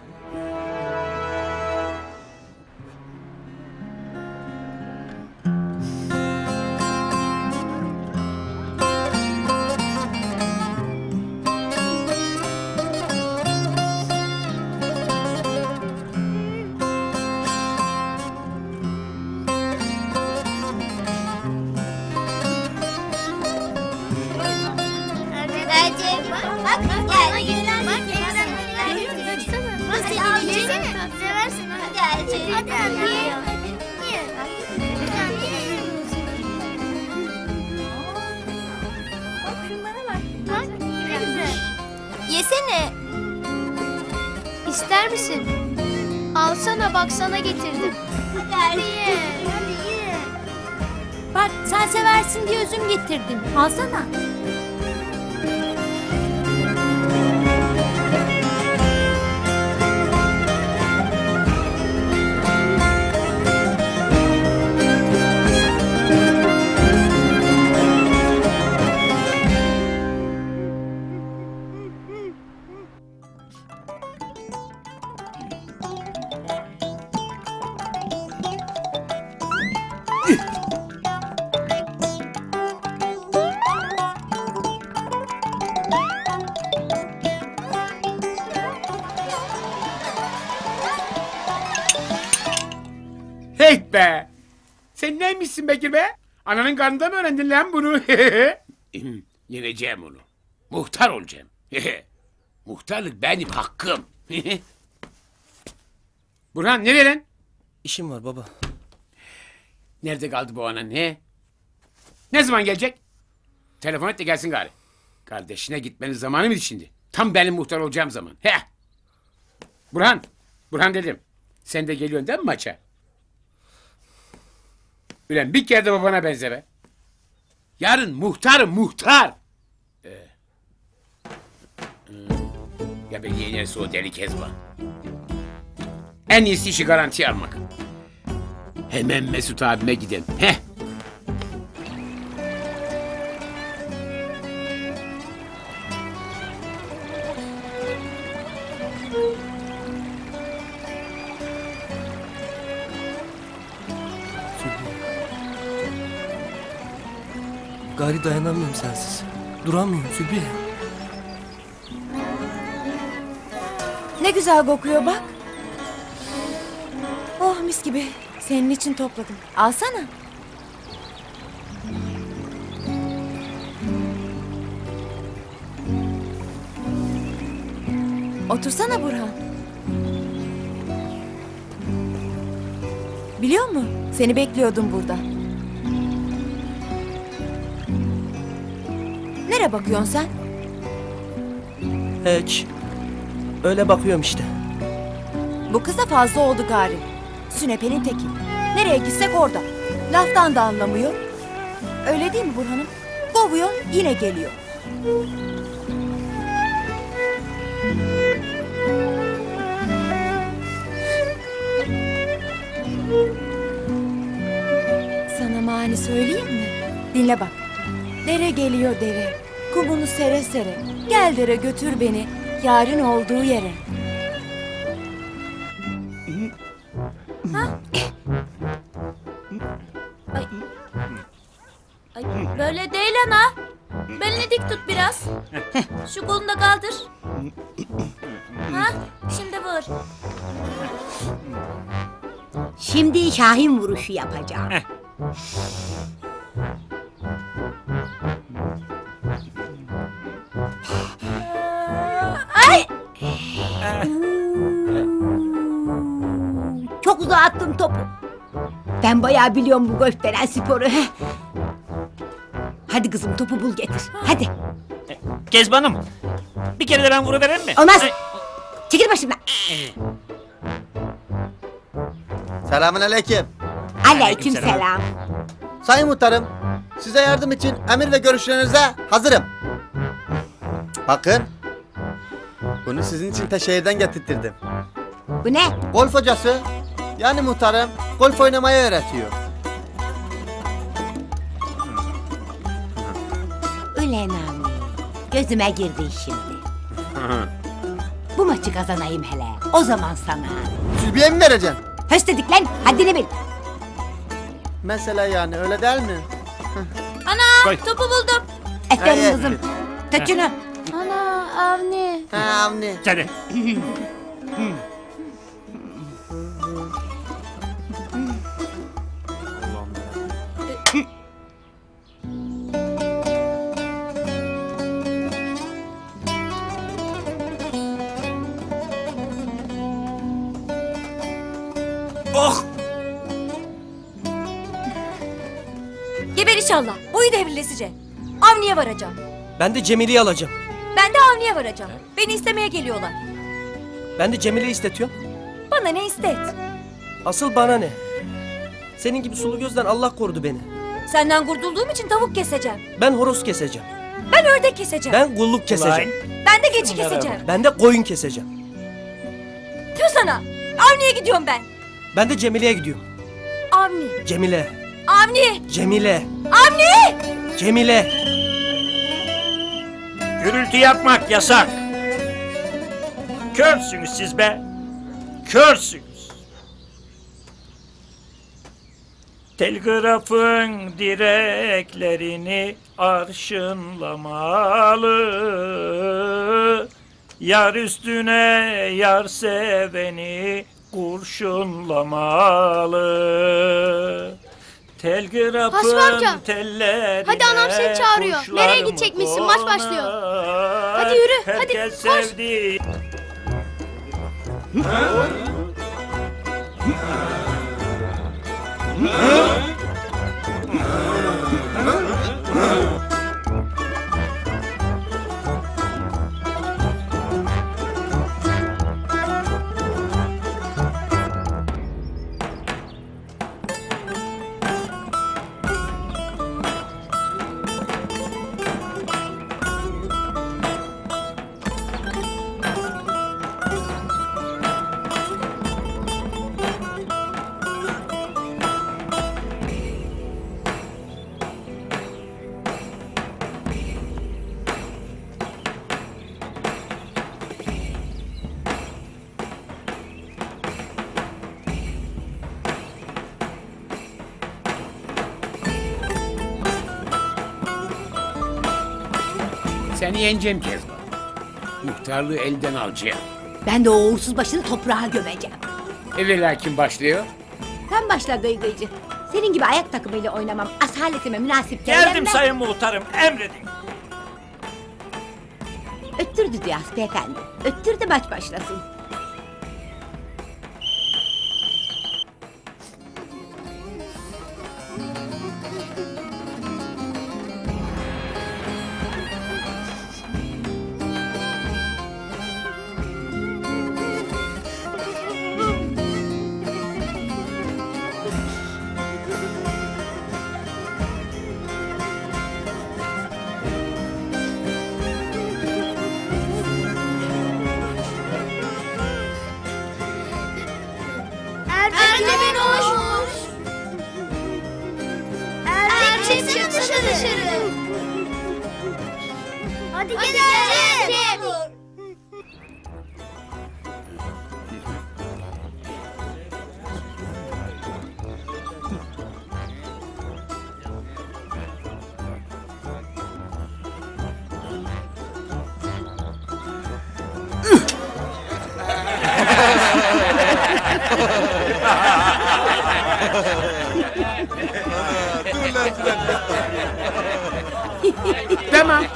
Yesene. İster misin? Alsana bak sana getirdim. Hadi ye. Hadi ye. Bak sen seversin diye üzüm getirdim. Alsana. Hey be! Sen neymişsin Bekir be? Ananın karnında mı öğrendin lan bunu? Yeneceğim onu. Muhtar olacağım. Muhtarlık benim hakkım. Burhan nereye lan? İşim var baba. Nerede kaldı bu anan he? Ne zaman gelecek? Telefon et de gelsin gari. Kardeşine gitmenin zamanı mıydı şimdi? Tam benim muhtar olacağım zaman. He. Burhan. Burhan dedim. Sen de geliyorsun değil mi maça? Ulan bir kere de babana benze be. Yarın muhtarım muhtar. Ya beni yenerse o deli Kezban. En iyisi işi garantiye almak. Hemen Mesut abime gidelim. Heh. Gari dayanamıyorum sensiz. Duramıyorum Zülbiye. Ne güzel kokuyor bak. mis gibi. Senin için topladım. Alsana. Otursana Burhan. Biliyor musun? Seni bekliyordum burada. Nereye bakıyorsun sen? Hiç. Öyle bakıyorum işte. Bu kıza fazla oldu gari. Sünepe'nin teki. Nereye gitsek orada. Laftan da anlamıyor. Öyle değil mi Burhan'ım? Kovuyor yine geliyor. Sana mani söyleyeyim mi? Dinle bak. Dere geliyor dere. Kumunu sere sere. Gel dere götür beni. Yarın olduğu yere. Ay, böyle değil ana. Belini dik tut biraz. Şu kolunu da kaldır. Ha? Şimdi vur. Şimdi Şahin vuruşu yapacağım. Ay! Çok uzağa attım topu. Ben bayağı biliyorum bu golf denen sporu. Hadi kızım topu bul getir. Hadi. Kezban'ım. Bir kere de ben vuruvereyim mi? Olmaz. Çekil başımdan. Selamünaleyküm. Aleykümselam. Sayın Muhtarım, size yardım için emir ve görüşlerinize hazırım. Bakın, bunu sizin için ta şehirden getirttirdim. Bu ne? Golf hocası, yani muhtarım, golf oynamayı öğretiyor. Ulan abi. Gözüme girdi şimdi. Bu maçı kazanayım hele. O zaman sana. Zülbiye mi vereceksin? Höst dedik lan. Haddini bil. Mesela yani öyle değil mi? Ana Koy. topu buldum. Aferin kızım. Tut şunu. Ana Avni. Ha Avni. Hadi. Oh! Geber inşallah. Boyu devrilesice. Avni'ye varacağım. Ben de Cemile'yi alacağım. Ben de Avni'ye varacağım. Beni istemeye geliyorlar. Ben de Cemile'yi istetiyorum. Bana ne istet? Asıl bana ne? Senin gibi sulu gözden Allah korudu beni. Senden kurtulduğum için tavuk keseceğim. Ben horoz keseceğim. Ben ördek keseceğim. Ben kulluk keseceğim. Ben de geçi keseceğim. Ben de koyun keseceğim. Tüh sana. Avni'ye gidiyorum ben. Ben de Cemile'ye gidiyorum. Avni. Cemile. Avni. Cemile. Avni. Cemile. Gürültü yapmak yasak. Körsünüz siz be. Körsünüz. Telgrafın direklerini arşınlamalı. Yar üstüne yar seveni kurşunlamalı. Telgrafın Hasbi amca, tellerine hadi anam seni çağırıyor. kuşlar Nereye mı gidecekmişsin? Maç başlıyor. konar? Hadi yürü, hadi, Herkes koş. sevdi. Seni yeneceğim Kezban. Muhtarlığı elden alacağım. Ben de o uğursuz başını toprağa gömeceğim. Evvela kim başlıyor? Sen başla gıygıycı. Senin gibi ayak takımıyla oynamam asaletime münasip değil. Geldim sayın muhtarım, emredin. Öttürdü diyor Aslı efendi. Öttürdü maç başlasın. Erdemin hoş. Erdemin çıksın dışarı. Hadi gel Ercem. Tamam.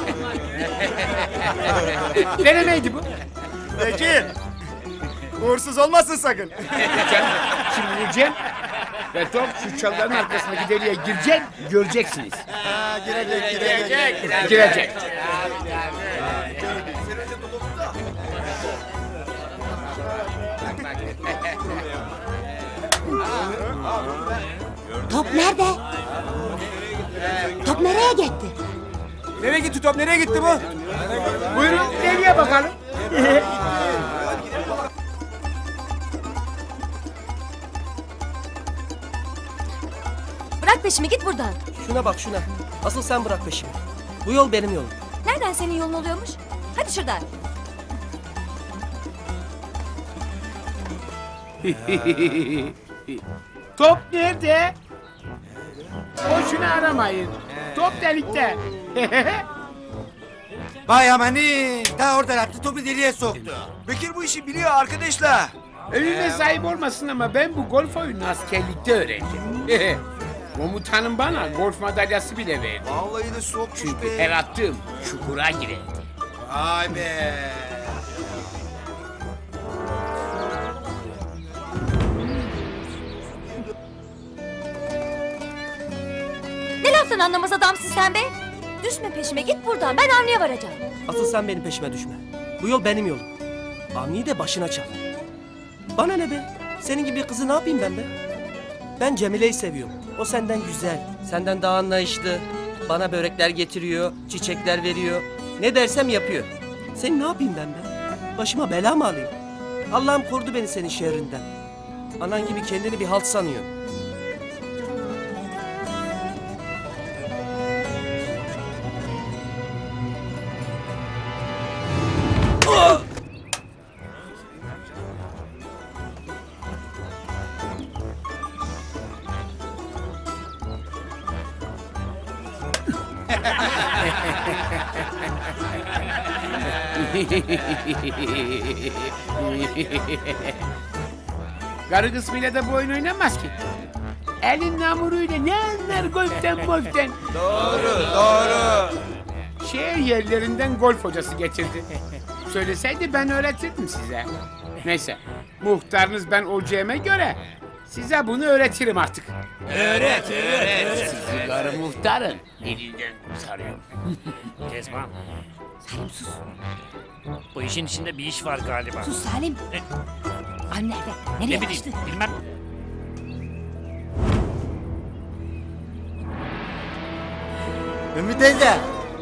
Denemeydi bu. Bekir. Uğursuz olmasın sakın. Canım, şimdi vuracağım. Ve top şu çalıların arkasındaki deliğe girecek, göreceksiniz. Girecek. Top nerede? Top nereye gitti? Nereye gitti top? Nereye gitti bu? Buyurun deliğe bakalım. Bırak peşimi git buradan. Şuna bak şuna. Asıl sen bırak peşimi. Bu yol benim yolum. Nereden senin yolun oluyormuş? Hadi şuradan. Top nerede? Boşuna aramayın. Top delikte. Vay amani. Daha oradan attı topu deliğe soktu. Bekir bu işi biliyor arkadaşlar. Evime sahip olmasın ama ben bu golf oyununu askerlikte öğrendim. Komutanım bana golf madalyası bile verdi. Vallahi de sokmuş Çünkü her attığım çukura girerdi. Vay be. Ne laftan anlamaz adamsın sen be. Düşme peşime git buradan. Ben Avni'ye varacağım. Asıl sen benim peşime düşme. Bu yol benim yolum. Avni'yi de başına çal. Bana ne be? Senin gibi bir kızı ne yapayım ben be? Ben Cemile'yi seviyorum. O senden güzel, senden daha anlayışlı. Bana börekler getiriyor, çiçekler veriyor. Ne dersem yapıyor. Seni ne yapayım ben be? Başıma bela mı alayım? Allah'ım korudu beni senin şerrinden. Anan gibi kendini bir halt sanıyor. Karı kısmıyla da bu oyun oynanmaz ki. Elin namuruyla ne anlar golften molften. Doğru. Şehir yerlerinden golf hocası getirdi. Söyleseydi ben öğretirdim size. Neyse, muhtarınız ben olacağıma göre size bunu öğretirim artık. Öğret. Sizi karı muhtarın elinden kurtarıyorum. Kezban, Salim sus. bu işin içinde bir iş var galiba. Sus Salim. Avni nerede? Ne Nereye bileyim, kaçtı? bilmem. Ümmü teyze.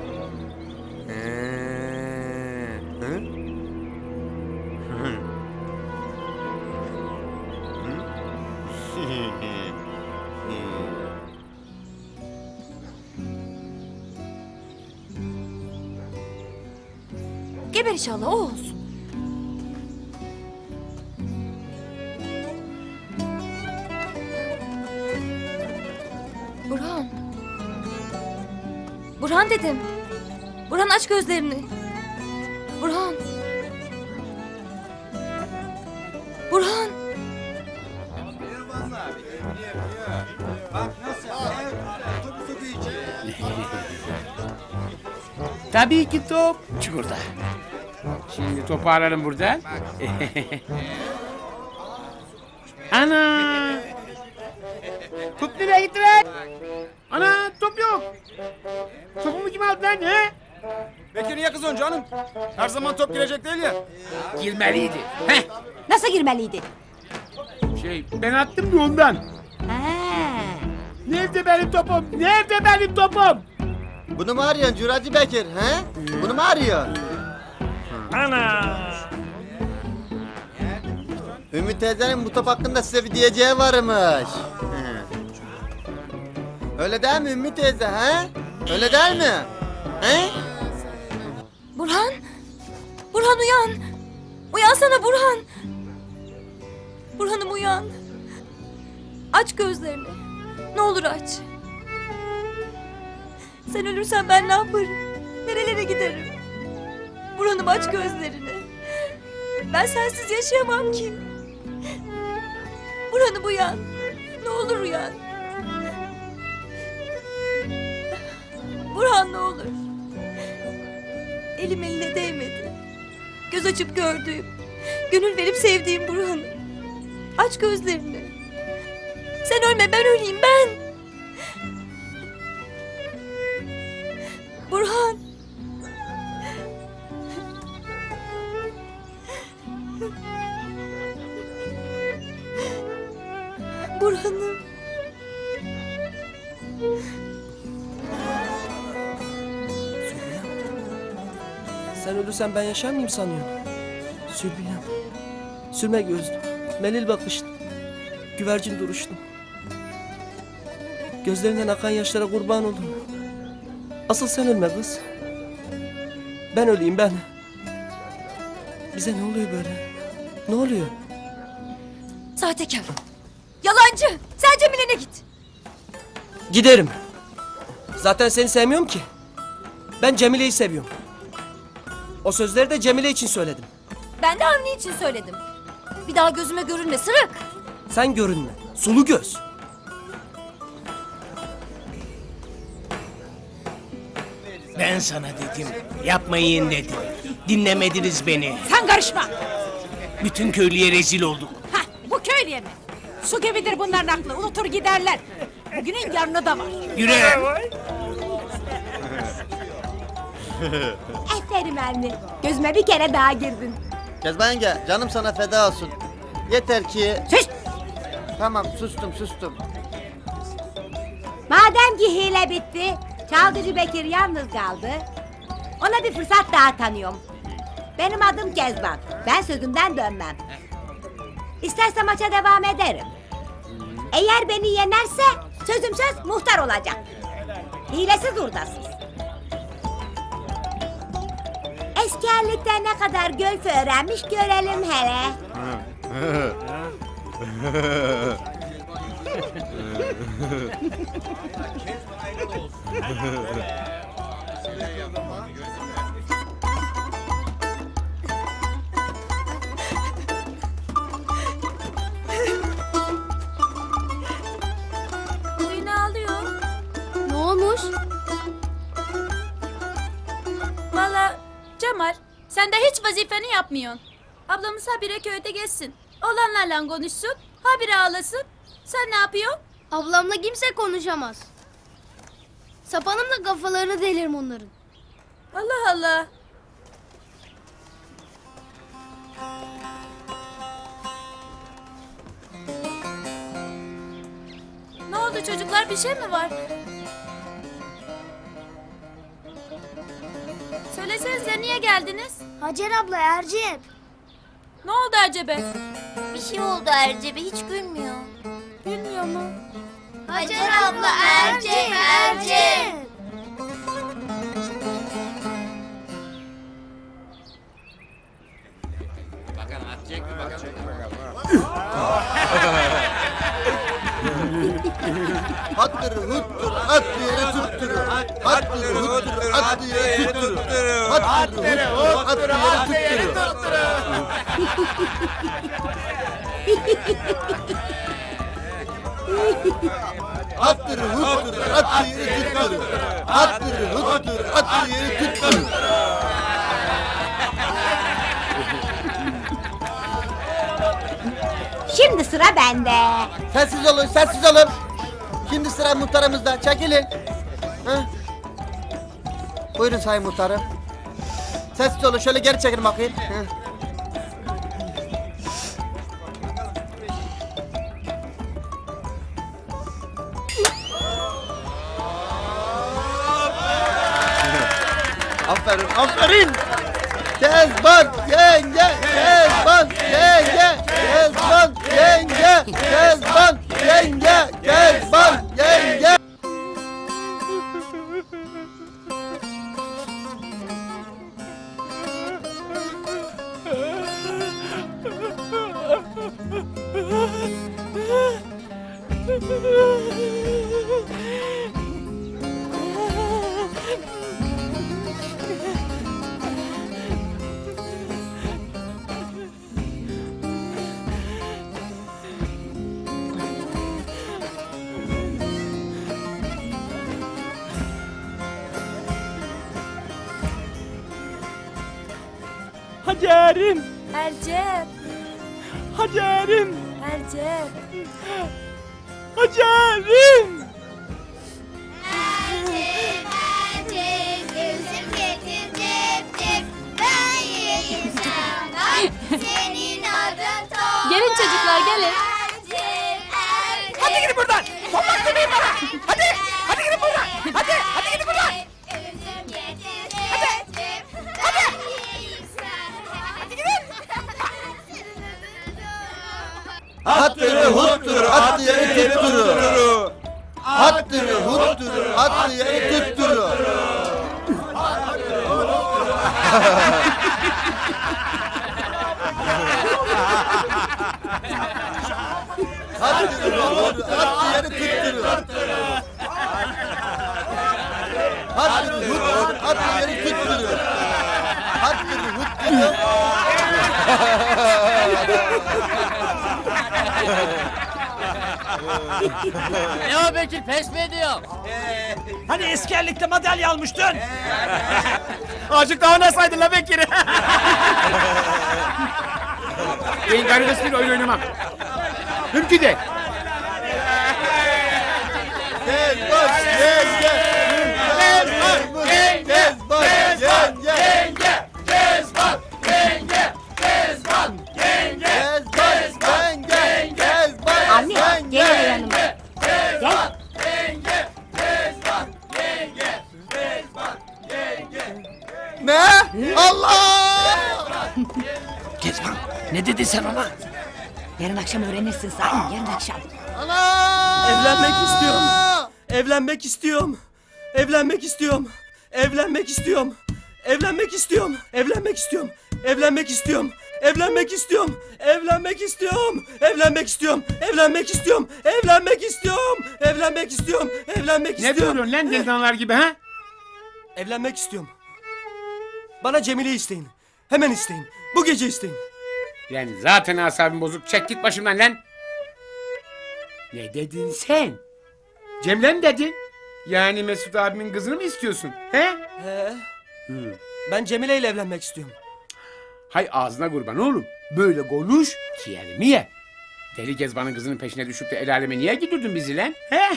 Geber inşallah o olsun. Burhan. Burhan dedim. Burhan aç gözlerini. Burhan. Burhan. Tabii ki top çukurda. Şimdi topu alalım buradan. Ana! Top nereye gitti lan? Ana top yok. Topumu kim aldı lan he? Peki niye kızıyorsun canım? Her zaman top girecek değil ya. Girmeliydi. Heh. Nasıl girmeliydi? Ben attım da ondan. Nerede benim topum? Nerede benim topum? Bunu mu arıyorsun Curacı Bekir he? Bunu mu arıyorsun? Ana! Ümit teyzenin bu top hakkında size bir diyeceği varmış. Öyle değil mi Ümit teyze he? Öyle değil mi? He? Burhan! Burhan uyan! Uyansana Burhan! Burhan'ım uyan! Aç gözlerini. Ne olur aç. Sen ölürsen ben ne yaparım? Nerelere giderim? Burhan'ım aç gözlerini. Ben sensiz yaşayamam ki. Burhan'ım uyan. Ne olur uyan. Burhan ne olur. Elim eline değmedi. Göz açıp gördüğüm, gönül verip sevdiğim Burhan'ım. Aç gözlerini. Sen ölme ben öleyim ben. Burhan. Burhan'ım. Sen ölürsen ben yaşar mıyım sanıyorsun? Sülbüyem. Sürme gözlüm. Melil bakışlı. Güvercin duruşlu. Gözlerinden akan yaşlara kurban olurum. Asıl sen ölme kız. Ben öleyim ben. Bize ne oluyor böyle? Ne oluyor? Sahtekar. Yalancı. Sen Cemile'ne git. Giderim. Zaten seni sevmiyorum ki. Ben Cemile'yi seviyorum. O sözleri de Cemile için söyledim. Ben de Avni için söyledim. Bir daha gözüme görünme sırık. Sen görünme. Sulu göz. Ben sana dedim. Yapmayın dedim. Dinlemediniz beni. Sen karışma. Bütün köylüye rezil olduk. Hah, bu köylüye mi? Su gibidir bunların aklı. Unutur giderler. Bugünün yarını da var. Yürü. Aferin anne. Gözüme bir kere daha girdin. Kezban yenge canım sana feda olsun. Yeter ki... Sus! Tamam sustum. Madem ki hile bitti, Çalgıcı Bekir yalnız kaldı. Ona bir fırsat daha tanıyorum. Benim adım Kezban. Ben sözümden dönmem. İsterse maça devam ederim. Eğer beni yenerse sözüm söz muhtar olacak. Hilesiz hurdasız. Eskerlikte ne kadar golf öğrenmiş görelim hele. Düğün ağlıyor. Ne olmuş? Valla Cemal sen de hiç vazifeni yapmıyorsun. Ablamız habire köyde gezsin. Olanlarla konuşsun. Habire ağlasın. Sen ne yapıyorsun? Ablamla kimse konuşamaz. Sapanımla kafalarını delirim onların. Allah Allah. Ne oldu çocuklar bir şey mi var? Söylesenize niye geldiniz? Hacer abla Ercep. Ne oldu Ercep'e? Bir şey oldu Ercep'e hiç gülmüyor. Gülmüyor mu? Hacer abla Ercep. Hattırı huttur, at yere tutturur. Hattırı huttur, at yere tutturur. Hattırı huttur, at yere tutturur. Attırı huttur, attı yeri tutturur. Attırı huttur, attı yeri tutturur. Şimdi sıra bende. Sessiz olun, sessiz olun. Şimdi sıra muhtarımızda. Çekilin. Heh. Buyurun sayın muhtarım. Sessiz olun, şöyle geri çekin bakayım. Heh. Aferin, aferin. Kezban yenge, Kezban yenge, Kezban yenge, Kezban yenge, Kezban yenge. Hacerim, Ercep, Hacerim, Ercep. Hacerim. Gözüm getir cep cep. Ben yiyeyim sana. Senin adın Tom. Gelin çocuklar gelin. Hadi gidin buradan. Toprak demeyin bana. Hadi gidin buradan. Hadi gidin buradan. Gözüm getir cep cep. Ben yiyeyim sana. Hadi gidin. Attırı huttur, attı yeri tutturur. Attırı huttur, attı yeri tutturur. Attırı huttur, attı yeri tutturur. Attırı huttur, attı yeri tutturur. Attırı huttur. Ne o Bekir, pes mi ediyor? Hani eskerlikte madalya almıştın? Azıcık daha oynasaydın la Bekir'i. Ben garides bir oyun oynamam. Mümkün değil. Kezban yenge, Kezban yenge, Kezban yenge, Kezban yenge. Kezban yenge. Kezban yenge, Kezban Anne gel hele yanıma. Gel. Ne? Allah! Kezban, ne dedin sen ona? Yarın akşam öğrenirsin Saim, yarın akşam. Ana! Evlenmek istiyorum. Evlenmek istiyorum. Evlenmek istiyorum. Evlenmek istiyorum. Evlenmek istiyorum. Evlenmek istiyorum. Evlenmek istiyorum. Evlenmek istiyorum. Evlenmek istiyorum. Evlenmek istiyorum. Evlenmek istiyorum. Evlenmek istiyorum. Evlenmek istiyorum. Evlenmek Ne istiyorum. diyorsun lan delikanlılar gibi ha? Evlenmek istiyorum. Bana Cemile isteyin. Hemen isteyin. Bu gece isteyin. Lan zaten asabım bozuk. Çek git başımdan lan. Ne dedin sen? Cemile mi dedin? Yani Mesut abimin kızını mı istiyorsun? He? He. Ben Cemile ile evlenmek istiyorum. Hay ağzına kurban oğlum. Böyle konuş ki yerimi ye. Deli Kezban'ın kızının peşine düşüp de el aleme niye gidiyordun bizi lan? He?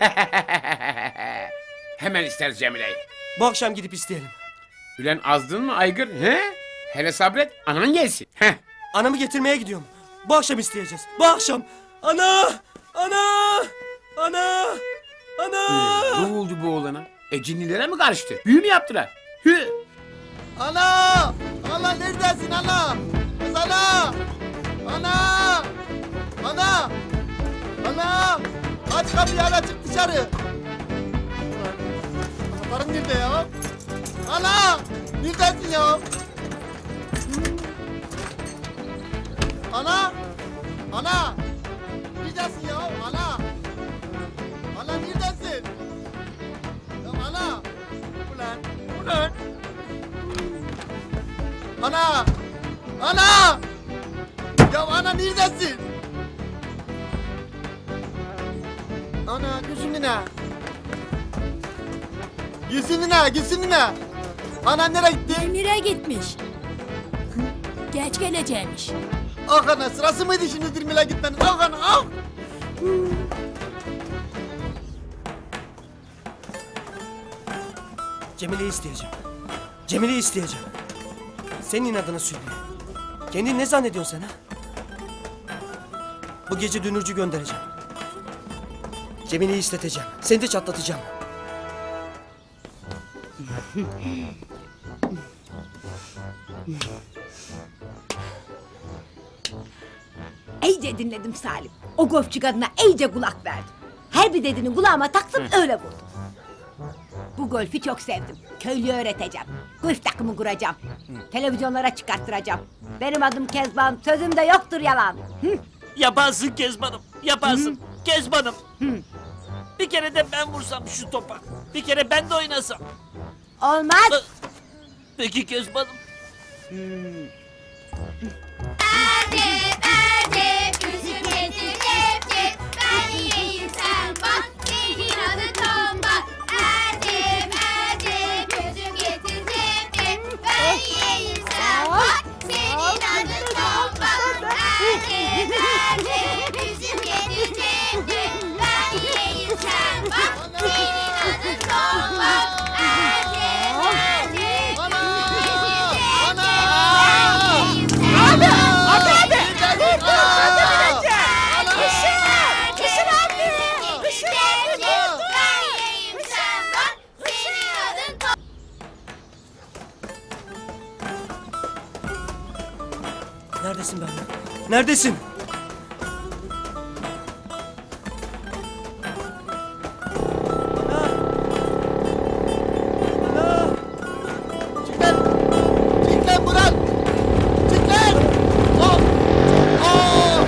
Hemen isteriz Cemile'yi. Bu akşam gidip isteyelim. Ulan azdın mı aygır? He? Hele sabret anan gelsin. He? Anamı getirmeye gidiyorum. Bu akşam isteyeceğiz. Bu akşam. Ana! Ana! Ana! Ana! Ne oldu bu oğlana? Cinnilere mi karıştı? Büyü mü yaptılar? Hü! Ana! Ana neredesin ana? Kız ana! Ana! Ana! Ana! Aç kapıyı ana, çık dışarı. Anahtarın nerede ya? Ana! Neredesin ya? Ana! Ana! Neredesin ya? Ana! Ana neredesin? Ya ana! Ulan! Ulan! Ana! Ana! Ya ana neredesin? Ana gözümün ha. Gülsümün ha. Anam nereye gitti? Nereye gitmiş? Geç geleceğimiş. Ah ana sırası mıydı şimdi Dirmil'e gitmenin? Ah ana ah. Cemile'yi isteyeceğim. Cemile'yi isteyeceğim. Senin inadına Sülbiye. Kendini ne zannediyorsun sen ha? Bu gece dünürcü göndereceğim. Cemile'yi isteteceğim. Seni de çatlatacağım. İyice dinledim Salim. O golfçü kadına iyice kulak verdim. Her bir dediğini kulağıma taktım öyle vurdum. Bu golfü çok sevdim. Köylüye öğreteceğim. Golf takımı kuracağım. Televizyonlara çıkarttıracağım. Benim adım Kezban. Sözümde yoktur yalan. Hı? Yaparsın Kezban'ım. Yaparsın. Kezban'ım. Bir kere de ben vursam şu topa. Bir kere ben de oynasam. Olmaz. Peki Kezban'ım. Erdem, üzüm getir cep, ben yiyeyim sen bak, senin adın tombak. Erdem, üzüm getir cep, ben yiyeyim sen bak, senin adın tombak. Erdem, üzüm getir cep, ben yiyeyim sen bak, senin adın tombak. Neredesin ben? Neredesin? Çık lan Murat. Çık lan. Oh. Oh.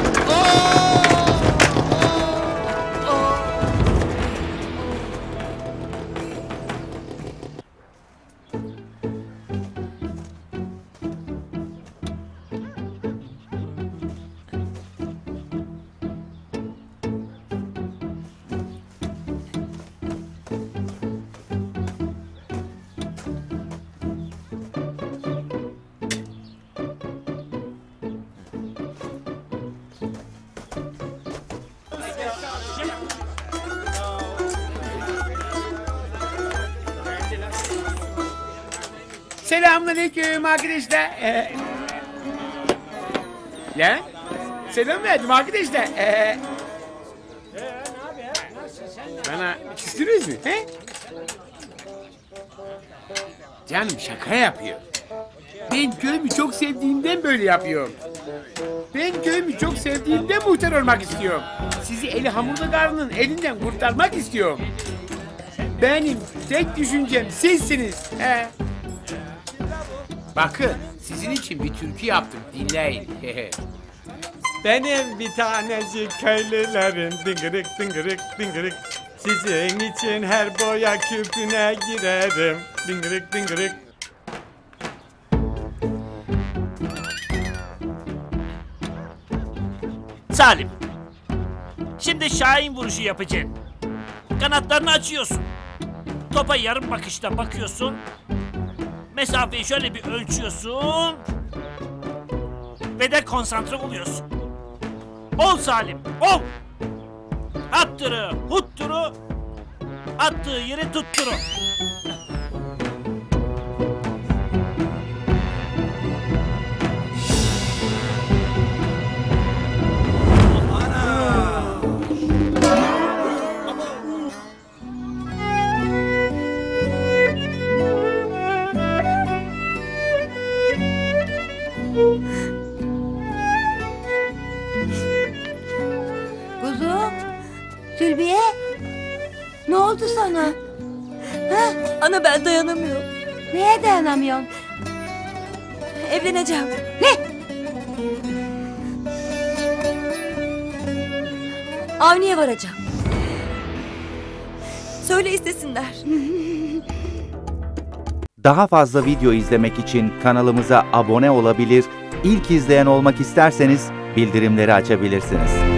Selamünaleyküm arkadaşlar. Lan? Selam verdim arkadaşlar. Bana küstünüz mü? He? Canım şaka yapıyor. Ben köyümü çok sevdiğimden böyle yapıyorum. Ben köyümü çok sevdiğimden muhtar olmak istiyorum. Sizi eli hamurda karının elinden kurtarmak istiyorum. Benim tek düşüncem sizsiniz. He. Bakın sizin için bir türkü yaptım. Dinleyin. Benim bir tanecik köylülerim dıngırık dıngırık dıngırık. Sizin için her boya küpüne girerim dıngırık dıngırık. Salim. Şimdi Şahin vuruşu yapacaksın. Kanatlarını açıyorsun. Topa yarım bakışta bakıyorsun. Mesafeyi şöyle bir ölçüyorsun. Ve de konsantre oluyorsun. Ol Salim, ol! Attırı, hutturu, attığı yeri tutturu. Kuzum. Sülbiye. Ne oldu sana? Ha? Ana ben dayanamıyorum. Neye dayanamıyorsun? Evleneceğim. Ne? Avni'ye varacağım. Söyle istesinler. Daha fazla video izlemek için kanalımıza abone olabilir, ilk izleyen olmak isterseniz bildirimleri açabilirsiniz.